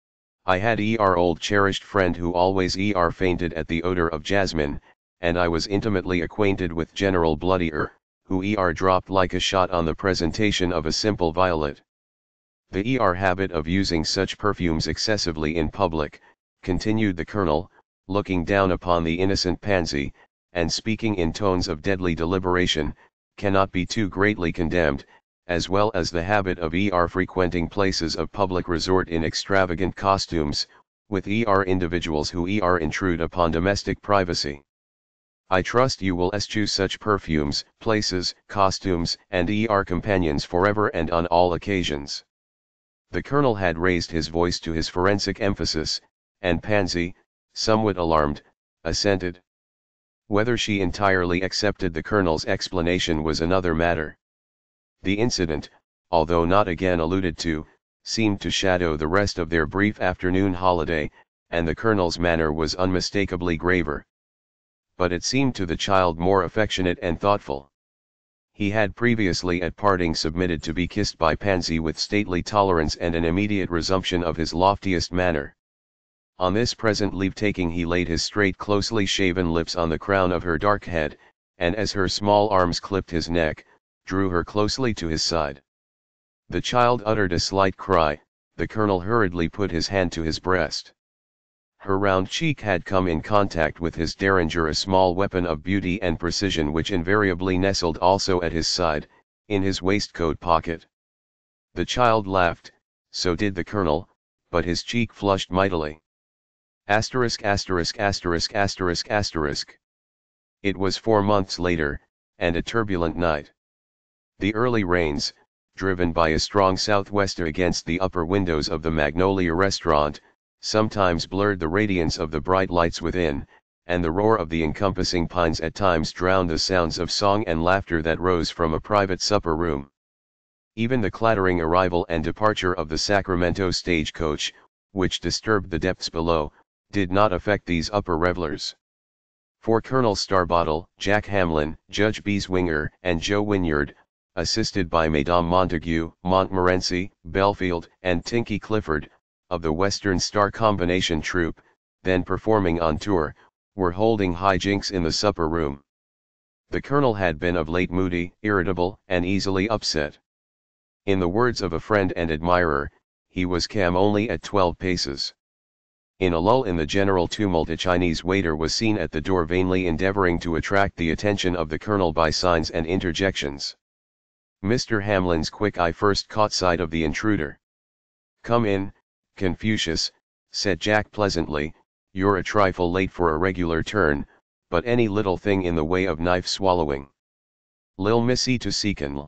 I had old cherished friend who always fainted at the odor of jasmine, and I was intimately acquainted with General Bloodier, who dropped like a shot on the presentation of a simple violet. The habit of using such perfumes excessively in public," continued the colonel, looking down upon the innocent Pansy, and speaking in tones of deadly deliberation, "cannot be too greatly condemned, as well as the habit of frequenting places of public resort in extravagant costumes, with individuals who intrude upon domestic privacy. I trust you will eschew such perfumes, places, costumes, and companions forever and on all occasions." The colonel had raised his voice to his forensic emphasis, and Pansy, somewhat alarmed, assented. Whether she entirely accepted the colonel's explanation was another matter. The incident, although not again alluded to, seemed to shadow the rest of their brief afternoon holiday, and the colonel's manner was unmistakably graver. But it seemed to the child more affectionate and thoughtful. He had previously at parting submitted to be kissed by Pansy with stately tolerance and an immediate resumption of his loftiest manner. On this present leave-taking he laid his straight closely shaven lips on the crown of her dark head, and as her small arms clipped his neck, drew her closely to his side. The child uttered a slight cry, the colonel hurriedly put his hand to his breast. Her round cheek had come in contact with his derringer, a small weapon of beauty and precision which invariably nestled also at his side, in his waistcoat pocket. The child laughed, so did the colonel, but his cheek flushed mightily. Asterisk asterisk asterisk asterisk asterisk. It was 4 months later, and a turbulent night. The early rains, driven by a strong southwester against the upper windows of the Magnolia restaurant, sometimes blurred the radiance of the bright lights within, and the roar of the encompassing pines at times drowned the sounds of song and laughter that rose from a private supper room. Even the clattering arrival and departure of the Sacramento stagecoach, which disturbed the depths below, did not affect these upper revelers. For Colonel Starbottle, Jack Hamlin, Judge Beeswinger, and Joe Wynyard, assisted by Madame Montague, Montmorency, Belfield, and Tinky Clifford, of the Western Star Combination Troupe, then performing on tour, were holding high jinks in the supper room. The Colonel had been of late moody, irritable, and easily upset. In the words of a friend and admirer, he was calm only at 12 paces. In a lull in the general tumult, a Chinese waiter was seen at the door vainly endeavoring to attract the attention of the Colonel by signs and interjections. Mr. Hamlin's quick eye first caught sight of the intruder. "Come in, Confucius," said Jack pleasantly, "you're a trifle late for a regular turn, but any little thing in the way of knife swallowing. Lil missy to seekin."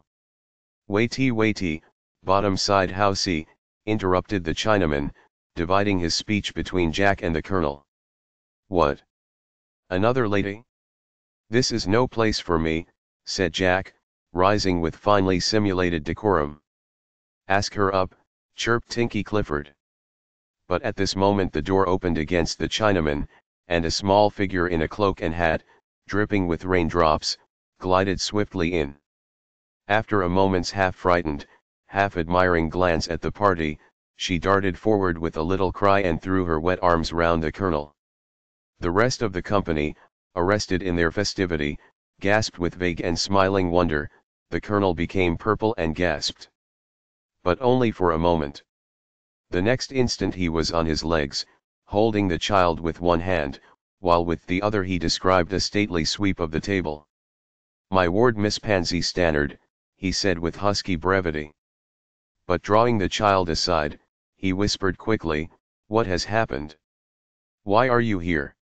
Waitee, bottom side housey," interrupted the Chinaman, dividing his speech between Jack and the Colonel. "What? Another lady? This is no place for me," said Jack, rising with finely simulated decorum. "Ask her up," chirped Tinky Clifford. But at this moment the door opened against the Chinaman, and a small figure in a cloak and hat, dripping with raindrops, glided swiftly in. After a moment's half-frightened, half-admiring glance at the party, she darted forward with a little cry and threw her wet arms round the Colonel. The rest of the company, arrested in their festivity, gasped with vague and smiling wonder. The Colonel became purple and gasped. But only for a moment. The next instant he was on his legs, holding the child with one hand, while with the other he described a stately sweep of the table. "My ward, Miss Pansy Stannard," he said with husky brevity. But drawing the child aside, he whispered quickly, "What has happened? Why are you here?"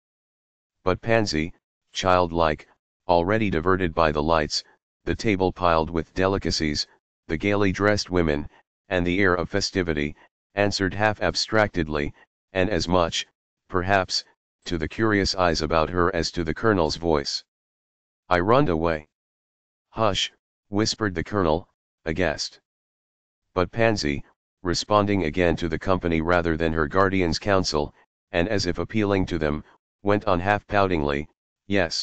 But Pansy, childlike, already diverted by the lights, the table piled with delicacies, the gaily dressed women, and the air of festivity, answered half abstractedly, and as much, perhaps, to the curious eyes about her as to the Colonel's voice. "I runned away." "Hush," whispered the Colonel, aghast. But Pansy, responding again to the company rather than her guardian's counsel, and as if appealing to them, went on half poutingly, "Yes.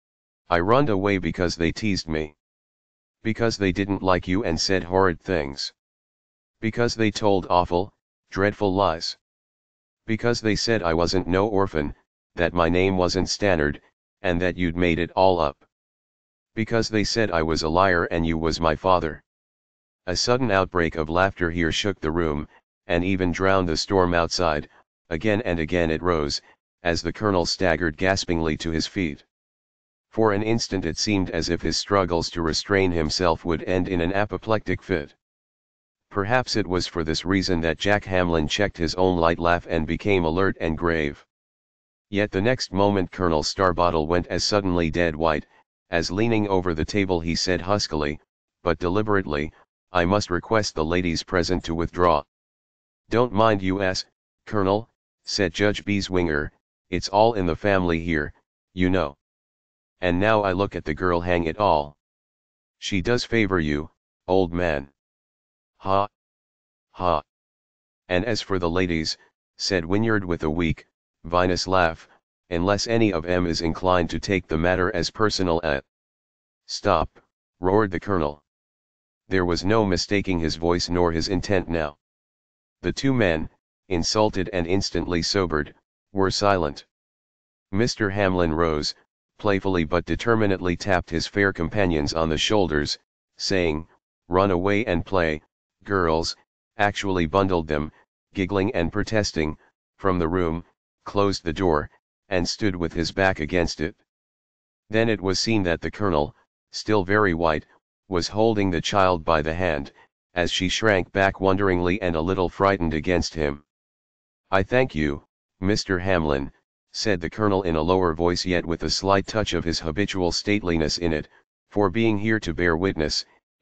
I runned away because they teased me. Because they didn't like you and said horrid things. Because they told awful, dreadful lies. Because they said I wasn't no orphan, that my name wasn't Stannard, and that you'd made it all up. Because they said I was a liar and you was my father." A sudden outbreak of laughter here shook the room, and even drowned the storm outside. Again and again it rose, as the Colonel staggered gaspingly to his feet. For an instant it seemed as if his struggles to restrain himself would end in an apoplectic fit. Perhaps it was for this reason that Jack Hamlin checked his own light laugh and became alert and grave. Yet the next moment Colonel Starbottle went as suddenly dead white, as leaning over the table he said huskily, but deliberately, "I must request the ladies present to withdraw." "Don't mind us, Colonel," said Judge Beeswinger, "it's all in the family here, you know. And now I look at the girl, hang it all. She does favor you, old man. Ha! Ha! And as for the ladies," said Wynyard with a weak, vinous laugh, "unless any of 'em is inclined to take the matter as personal Stop," roared the Colonel. There was no mistaking his voice nor his intent now. The two men, insulted and instantly sobered, were silent. Mr. Hamlin rose, playfully but determinately tapped his fair companions on the shoulders, saying, "Run away and play, girls," actually bundled them, giggling and protesting, from the room, closed the door, and stood with his back against it. Then it was seen that the Colonel, still very white, was holding the child by the hand, as she shrank back wonderingly and a little frightened against him. "I thank you, Mr. Hamlin," said the Colonel in a lower voice yet with a slight touch of his habitual stateliness in it, "for being here to bear witness,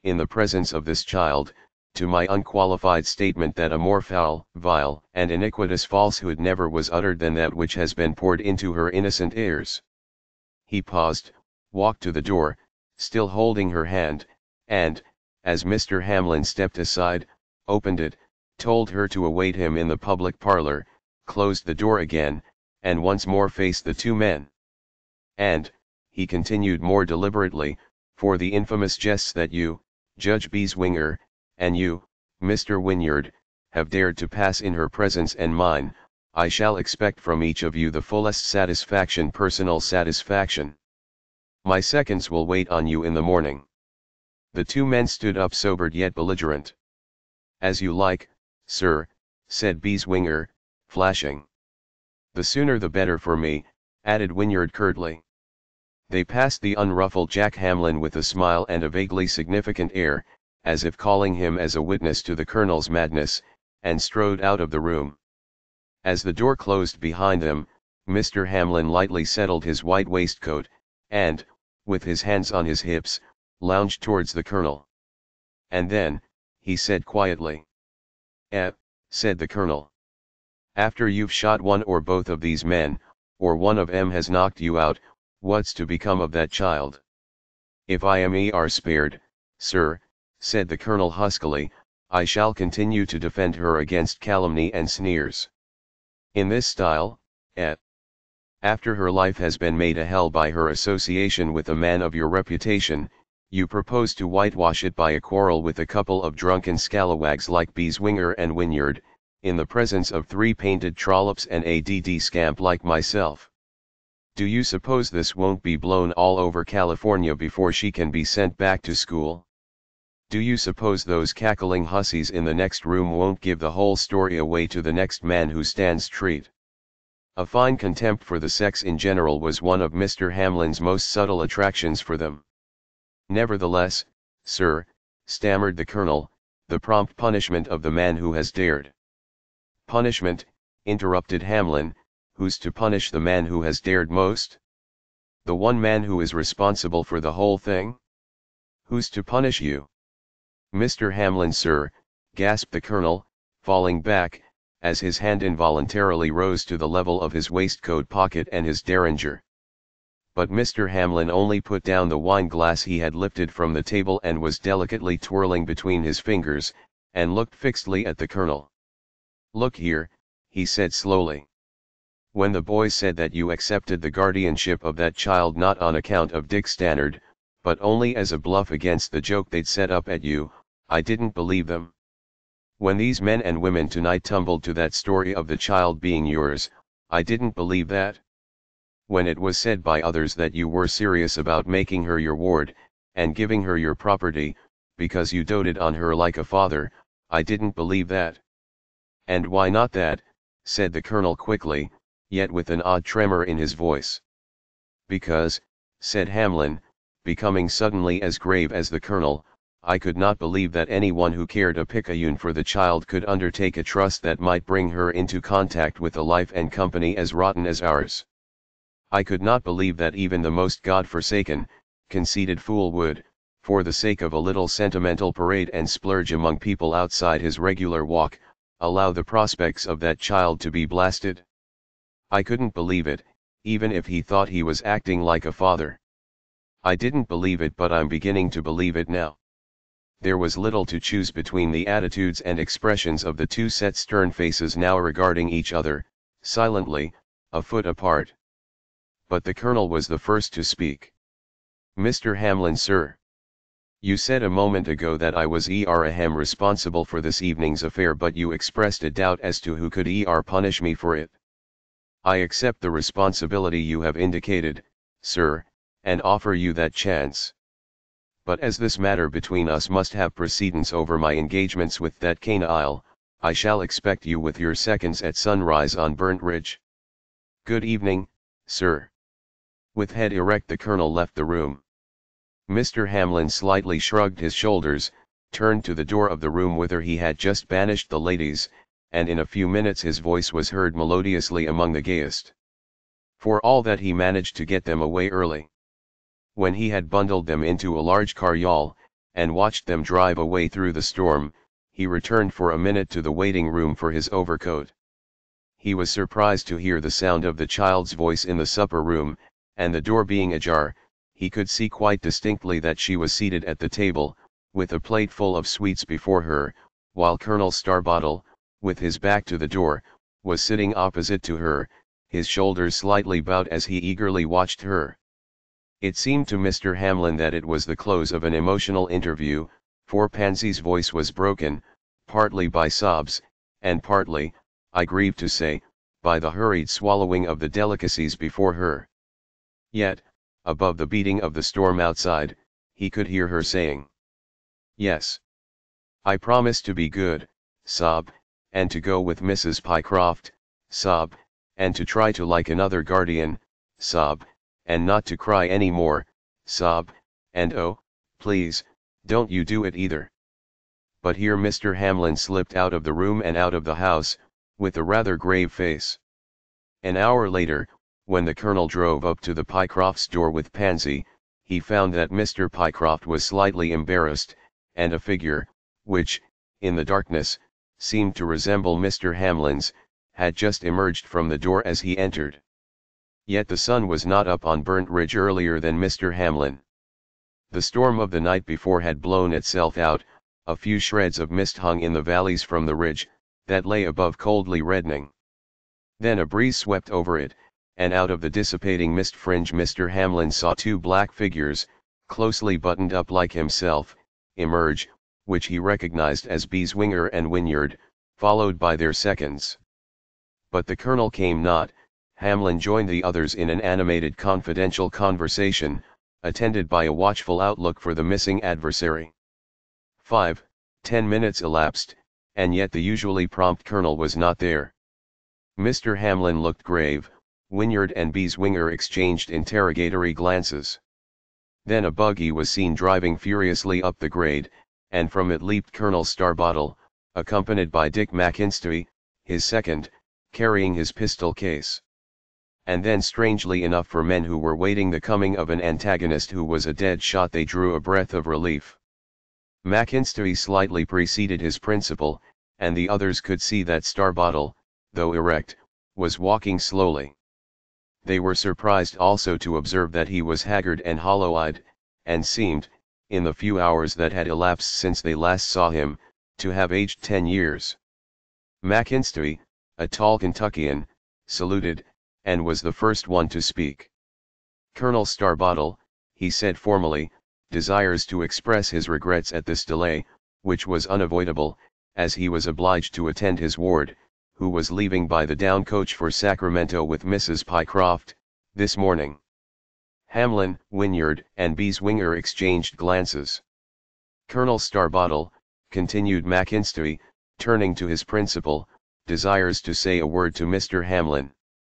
in the presence of this child, to my unqualified statement that a more foul, vile, and iniquitous falsehood never was uttered than that which has been poured into her innocent ears. He paused, walked to the door, still holding her hand, and, as Mr. Hamlin stepped aside, opened it, told her to await him in the public parlor, closed the door again, and once more faced the two men. And, he continued more deliberately, for the infamous jests that you, Judge Bieswinger, and you, Mr. Wynyard, have dared to pass in her presence and mine, I shall expect from each of you the fullest satisfaction, personal satisfaction. My seconds will wait on you in the morning. The two men stood up, sobered yet belligerent. As you like, sir, said Bieswinger, flashing. The sooner the better for me, added Wynyard curtly. They passed the unruffled Jack Hamlin with a smile and a vaguely significant air, as if calling him as a witness to the Colonel's madness, and strode out of the room. As the door closed behind them, Mr. Hamlin lightly settled his white waistcoat, and, with his hands on his hips, lounged towards the Colonel. And then, he said quietly. Said the Colonel. After you've shot one or both of these men, or one of 'em has knocked you out, what's to become of that child? If I am spared, sir, said the Colonel huskily, I shall continue to defend her against calumny and sneers. In this style, after her life has been made a hell by her association with a man of your reputation, you propose to whitewash it by a quarrel with a couple of drunken scalawags like Bieswinger and Wynyard, in the presence of 3 painted trollops and a d.d. scamp like myself. Do you suppose this won't be blown all over California before she can be sent back to school? Do you suppose those cackling hussies in the next room won't give the whole story away to the next man who stands treat? A fine contempt for the sex in general was one of Mr. Hamlin's most subtle attractions for them. Nevertheless, sir, stammered the Colonel, the prompt punishment of the man who has dared. Punishment, interrupted Hamlin, who's to punish the man who has dared most? The one man who is responsible for the whole thing? Who's to punish you? Mr. Hamlin, sir, gasped the Colonel, falling back, as his hand involuntarily rose to the level of his waistcoat pocket and his derringer. But Mr. Hamlin only put down the wine glass he had lifted from the table and was delicately twirling between his fingers, and looked fixedly at the Colonel. Look here, he said slowly. When the boys said that you accepted the guardianship of that child not on account of Dick Stannard, but only as a bluff against the joke they'd set up at you, I didn't believe them. When these men and women tonight tumbled to that story of the child being yours, I didn't believe that. When it was said by others that you were serious about making her your ward, and giving her your property, because you doted on her like a father, I didn't believe that. And why not that? Said the Colonel quickly, yet with an odd tremor in his voice. Because, said Hamlin, becoming suddenly as grave as the Colonel, I could not believe that anyone who cared a picayune for the child could undertake a trust that might bring her into contact with a life and company as rotten as ours. I could not believe that even the most God-forsaken, conceited fool would, for the sake of a little sentimental parade and splurge among people outside his regular walk, allow the prospects of that child to be blasted. I couldn't believe it, even if he thought he was acting like a father. I didn't believe it, but I'm beginning to believe it now. There was little to choose between the attitudes and expressions of the two set stern faces now regarding each other, silently, a foot apart. But the Colonel was the first to speak. Mr. Hamlin, sir. You said a moment ago that I was responsible for this evening's affair, but you expressed a doubt as to who could punish me for it. I accept the responsibility you have indicated, sir, and offer you that chance. But as this matter between us must have precedence over my engagements with that canaille, I shall expect you with your seconds at sunrise on Burnt Ridge. Good evening, sir. With head erect the Colonel left the room. Mr. Hamlin slightly shrugged his shoulders, turned to the door of the room whither he had just banished the ladies, and in a few minutes his voice was heard melodiously among the gayest. For all that he managed to get them away early. When he had bundled them into a large carryall, and watched them drive away through the storm, he returned for a minute to the waiting room for his overcoat. He was surprised to hear the sound of the child's voice in the supper room, and the door being ajar, he could see quite distinctly that she was seated at the table, with a plate full of sweets before her, while Colonel Starbottle, with his back to the door, was sitting opposite to her, his shoulders slightly bowed as he eagerly watched her. It seemed to Mr. Hamlin that it was the close of an emotional interview, for Pansy's voice was broken, partly by sobs, and partly, I grieve to say, by the hurried swallowing of the delicacies before her. Yet, above the beating of the storm outside, he could hear her saying, "Yes. I promise to be good," sob, "and to go with Mrs. Pycroft," sob, "and to try to like another guardian," sob, "and not to cry any more," sob, and "oh, please, don't you do it either." But here Mr. Hamlin slipped out of the room and out of the house, with a rather grave face. An hour later, when the Colonel drove up to the Pycrofts' door with Pansy, he found that Mr. Pycroft was slightly embarrassed, and a figure, which, in the darkness, seemed to resemble Mr. Hamlin's, had just emerged from the door as he entered. Yet the sun was not up on Burnt Ridge earlier than Mr. Hamlin. The storm of the night before had blown itself out, a few shreds of mist hung in the valleys from the ridge, that lay above coldly reddening. Then a breeze swept over it, and out of the dissipating mist fringe Mr. Hamlin saw two black figures, closely buttoned up like himself, emerge, which he recognized as Beeswinger and Wynyard, followed by their seconds. But the Colonel came not. Hamlin joined the others in an animated confidential conversation, attended by a watchful outlook for the missing adversary. 5-10 minutes elapsed, and yet the usually prompt Colonel was not there. Mr. Hamlin looked grave, Wynyard and Beeswinger exchanged interrogatory glances. Then a buggy was seen driving furiously up the grade, and from it leaped Colonel Starbottle, accompanied by Dick McIntyre, his second, carrying his pistol case. And then, strangely enough for men who were waiting the coming of an antagonist who was a dead shot, they drew a breath of relief. McIntyre slightly preceded his principal, and the others could see that Starbottle, though erect, was walking slowly. They were surprised also to observe that he was haggard and hollow-eyed, and seemed, in the few hours that had elapsed since they last saw him, to have aged 10 years. McIntyre, a tall Kentuckian, saluted, and was the first one to speak. "Colonel Starbottle," he said formally, "desires to express his regrets at this delay, which was unavoidable, as he was obliged to attend his ward, who was leaving by the down coach for Sacramento with Mrs. Pycroft, this morning." Hamlin, Wynyard, and Beeswinger exchanged glances. "Colonel Starbottle," continued McIntyre, turning to his principal, "desires to say a word to Mr. Hamlin."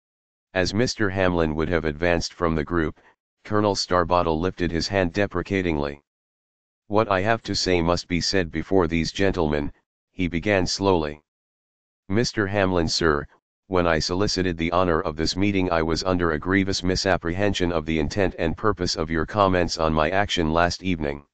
As Mr. Hamlin would have advanced from the group, Colonel Starbottle lifted his hand deprecatingly. "What I have to say must be said before these gentlemen," he began slowly. "Mr. Hamlin, sir, when I solicited the honor of this meeting I was under a grievous misapprehension of the intent and purpose of your comments on my action last evening.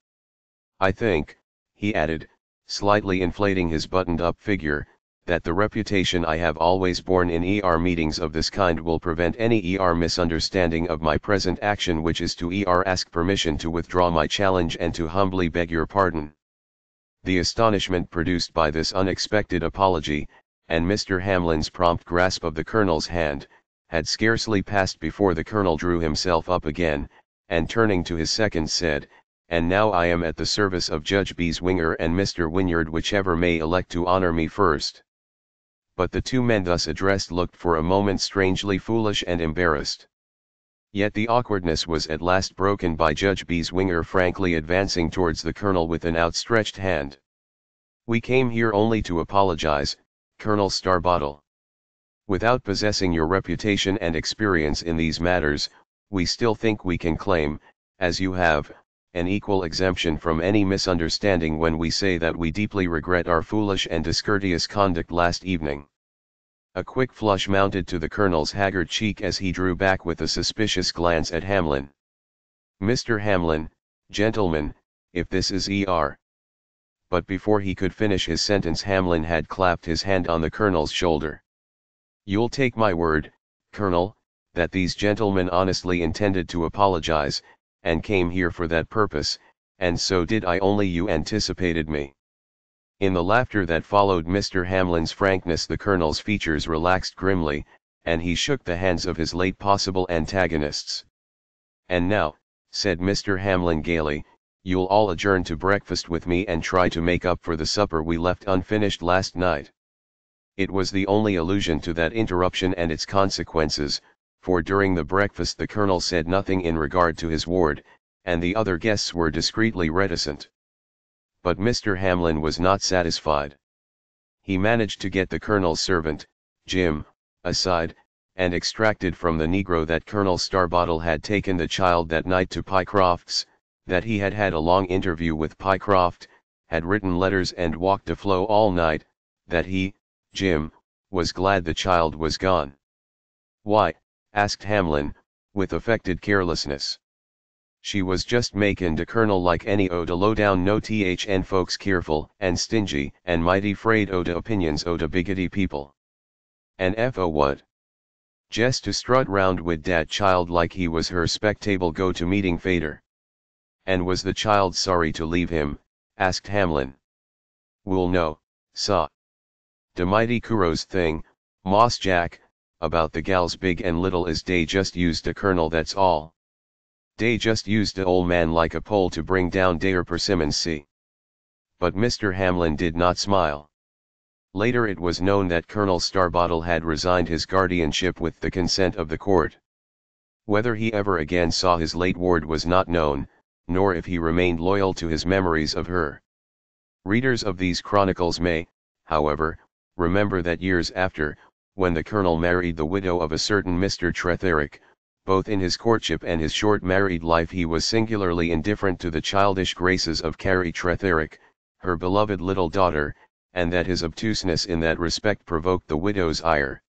I think," he added, slightly inflating his buttoned-up figure, "that the reputation I have always borne in meetings of this kind will prevent any misunderstanding of my present action, which is to ask permission to withdraw my challenge and to humbly beg your pardon." The astonishment produced by this unexpected apology, and Mr. Hamlin's prompt grasp of the Colonel's hand, had scarcely passed before the Colonel drew himself up again, and turning to his second said, "And now I am at the service of Judge Beeswinger and Mr. Wynyard, whichever may elect to honor me first." But the two men thus addressed looked for a moment strangely foolish and embarrassed. Yet the awkwardness was at last broken by Judge Beeswinger frankly advancing towards the Colonel with an outstretched hand. "We came here only to apologize, Colonel Starbottle. Without possessing your reputation and experience in these matters, we still think we can claim, as you have, an equal exemption from any misunderstanding when we say that we deeply regret our foolish and discourteous conduct last evening." A quick flush mounted to the Colonel's haggard cheek as he drew back with a suspicious glance at Hamlin. "Mr. Hamlin, gentlemen," if this is er. But before he could finish his sentence Hamlin had clapped his hand on the Colonel's shoulder. You'll take my word, Colonel, that these gentlemen honestly intended to apologize, and came here for that purpose, and so did I, only you anticipated me. In the laughter that followed Mr. Hamlin's frankness the Colonel's features relaxed grimly, and he shook the hands of his late possible antagonists. And now, said Mr. Hamlin gaily, you'll all adjourn to breakfast with me and try to make up for the supper we left unfinished last night. It was the only allusion to that interruption and its consequences, for during the breakfast the Colonel said nothing in regard to his ward, and the other guests were discreetly reticent. But Mr. Hamlin was not satisfied. He managed to get the Colonel's servant, Jim, aside, and extracted from the negro that Colonel Starbottle had taken the child that night to Pycroft's, that he had had a long interview with Pycroft, had written letters and walked a flow all night, that he, Jim, was glad the child was gone. Why? Asked Hamlin, with affected carelessness. She was just makin' de Colonel like any o' de low-down no thn folks, keerful and stingy and mighty fraid o' de opinions o' de biggity people. And fo what? Jest to strut round wid dat child like he was her spectable go-to-meeting fader. And was the child sorry to leave him? Asked Hamlin. Wool no, saw. De mighty kuros thing, Moss Jack, about the gals big and little is dey just used de Colonel, that's all. Dey just used de ol' man like a pole to bring down deir persimmons, see. But Mr. Hamlin did not smile. Later it was known that Colonel Starbottle had resigned his guardianship with the consent of the court. Whether he ever again saw his late ward was not known, nor if he remained loyal to his memories of her. Readers of these chronicles may, however, remember that years after, when the Colonel married the widow of a certain Mr. Tretherick, both in his courtship and his short married life he was singularly indifferent to the childish graces of Carrie Tretherick, her beloved little daughter, and that his obtuseness in that respect provoked the widow's ire.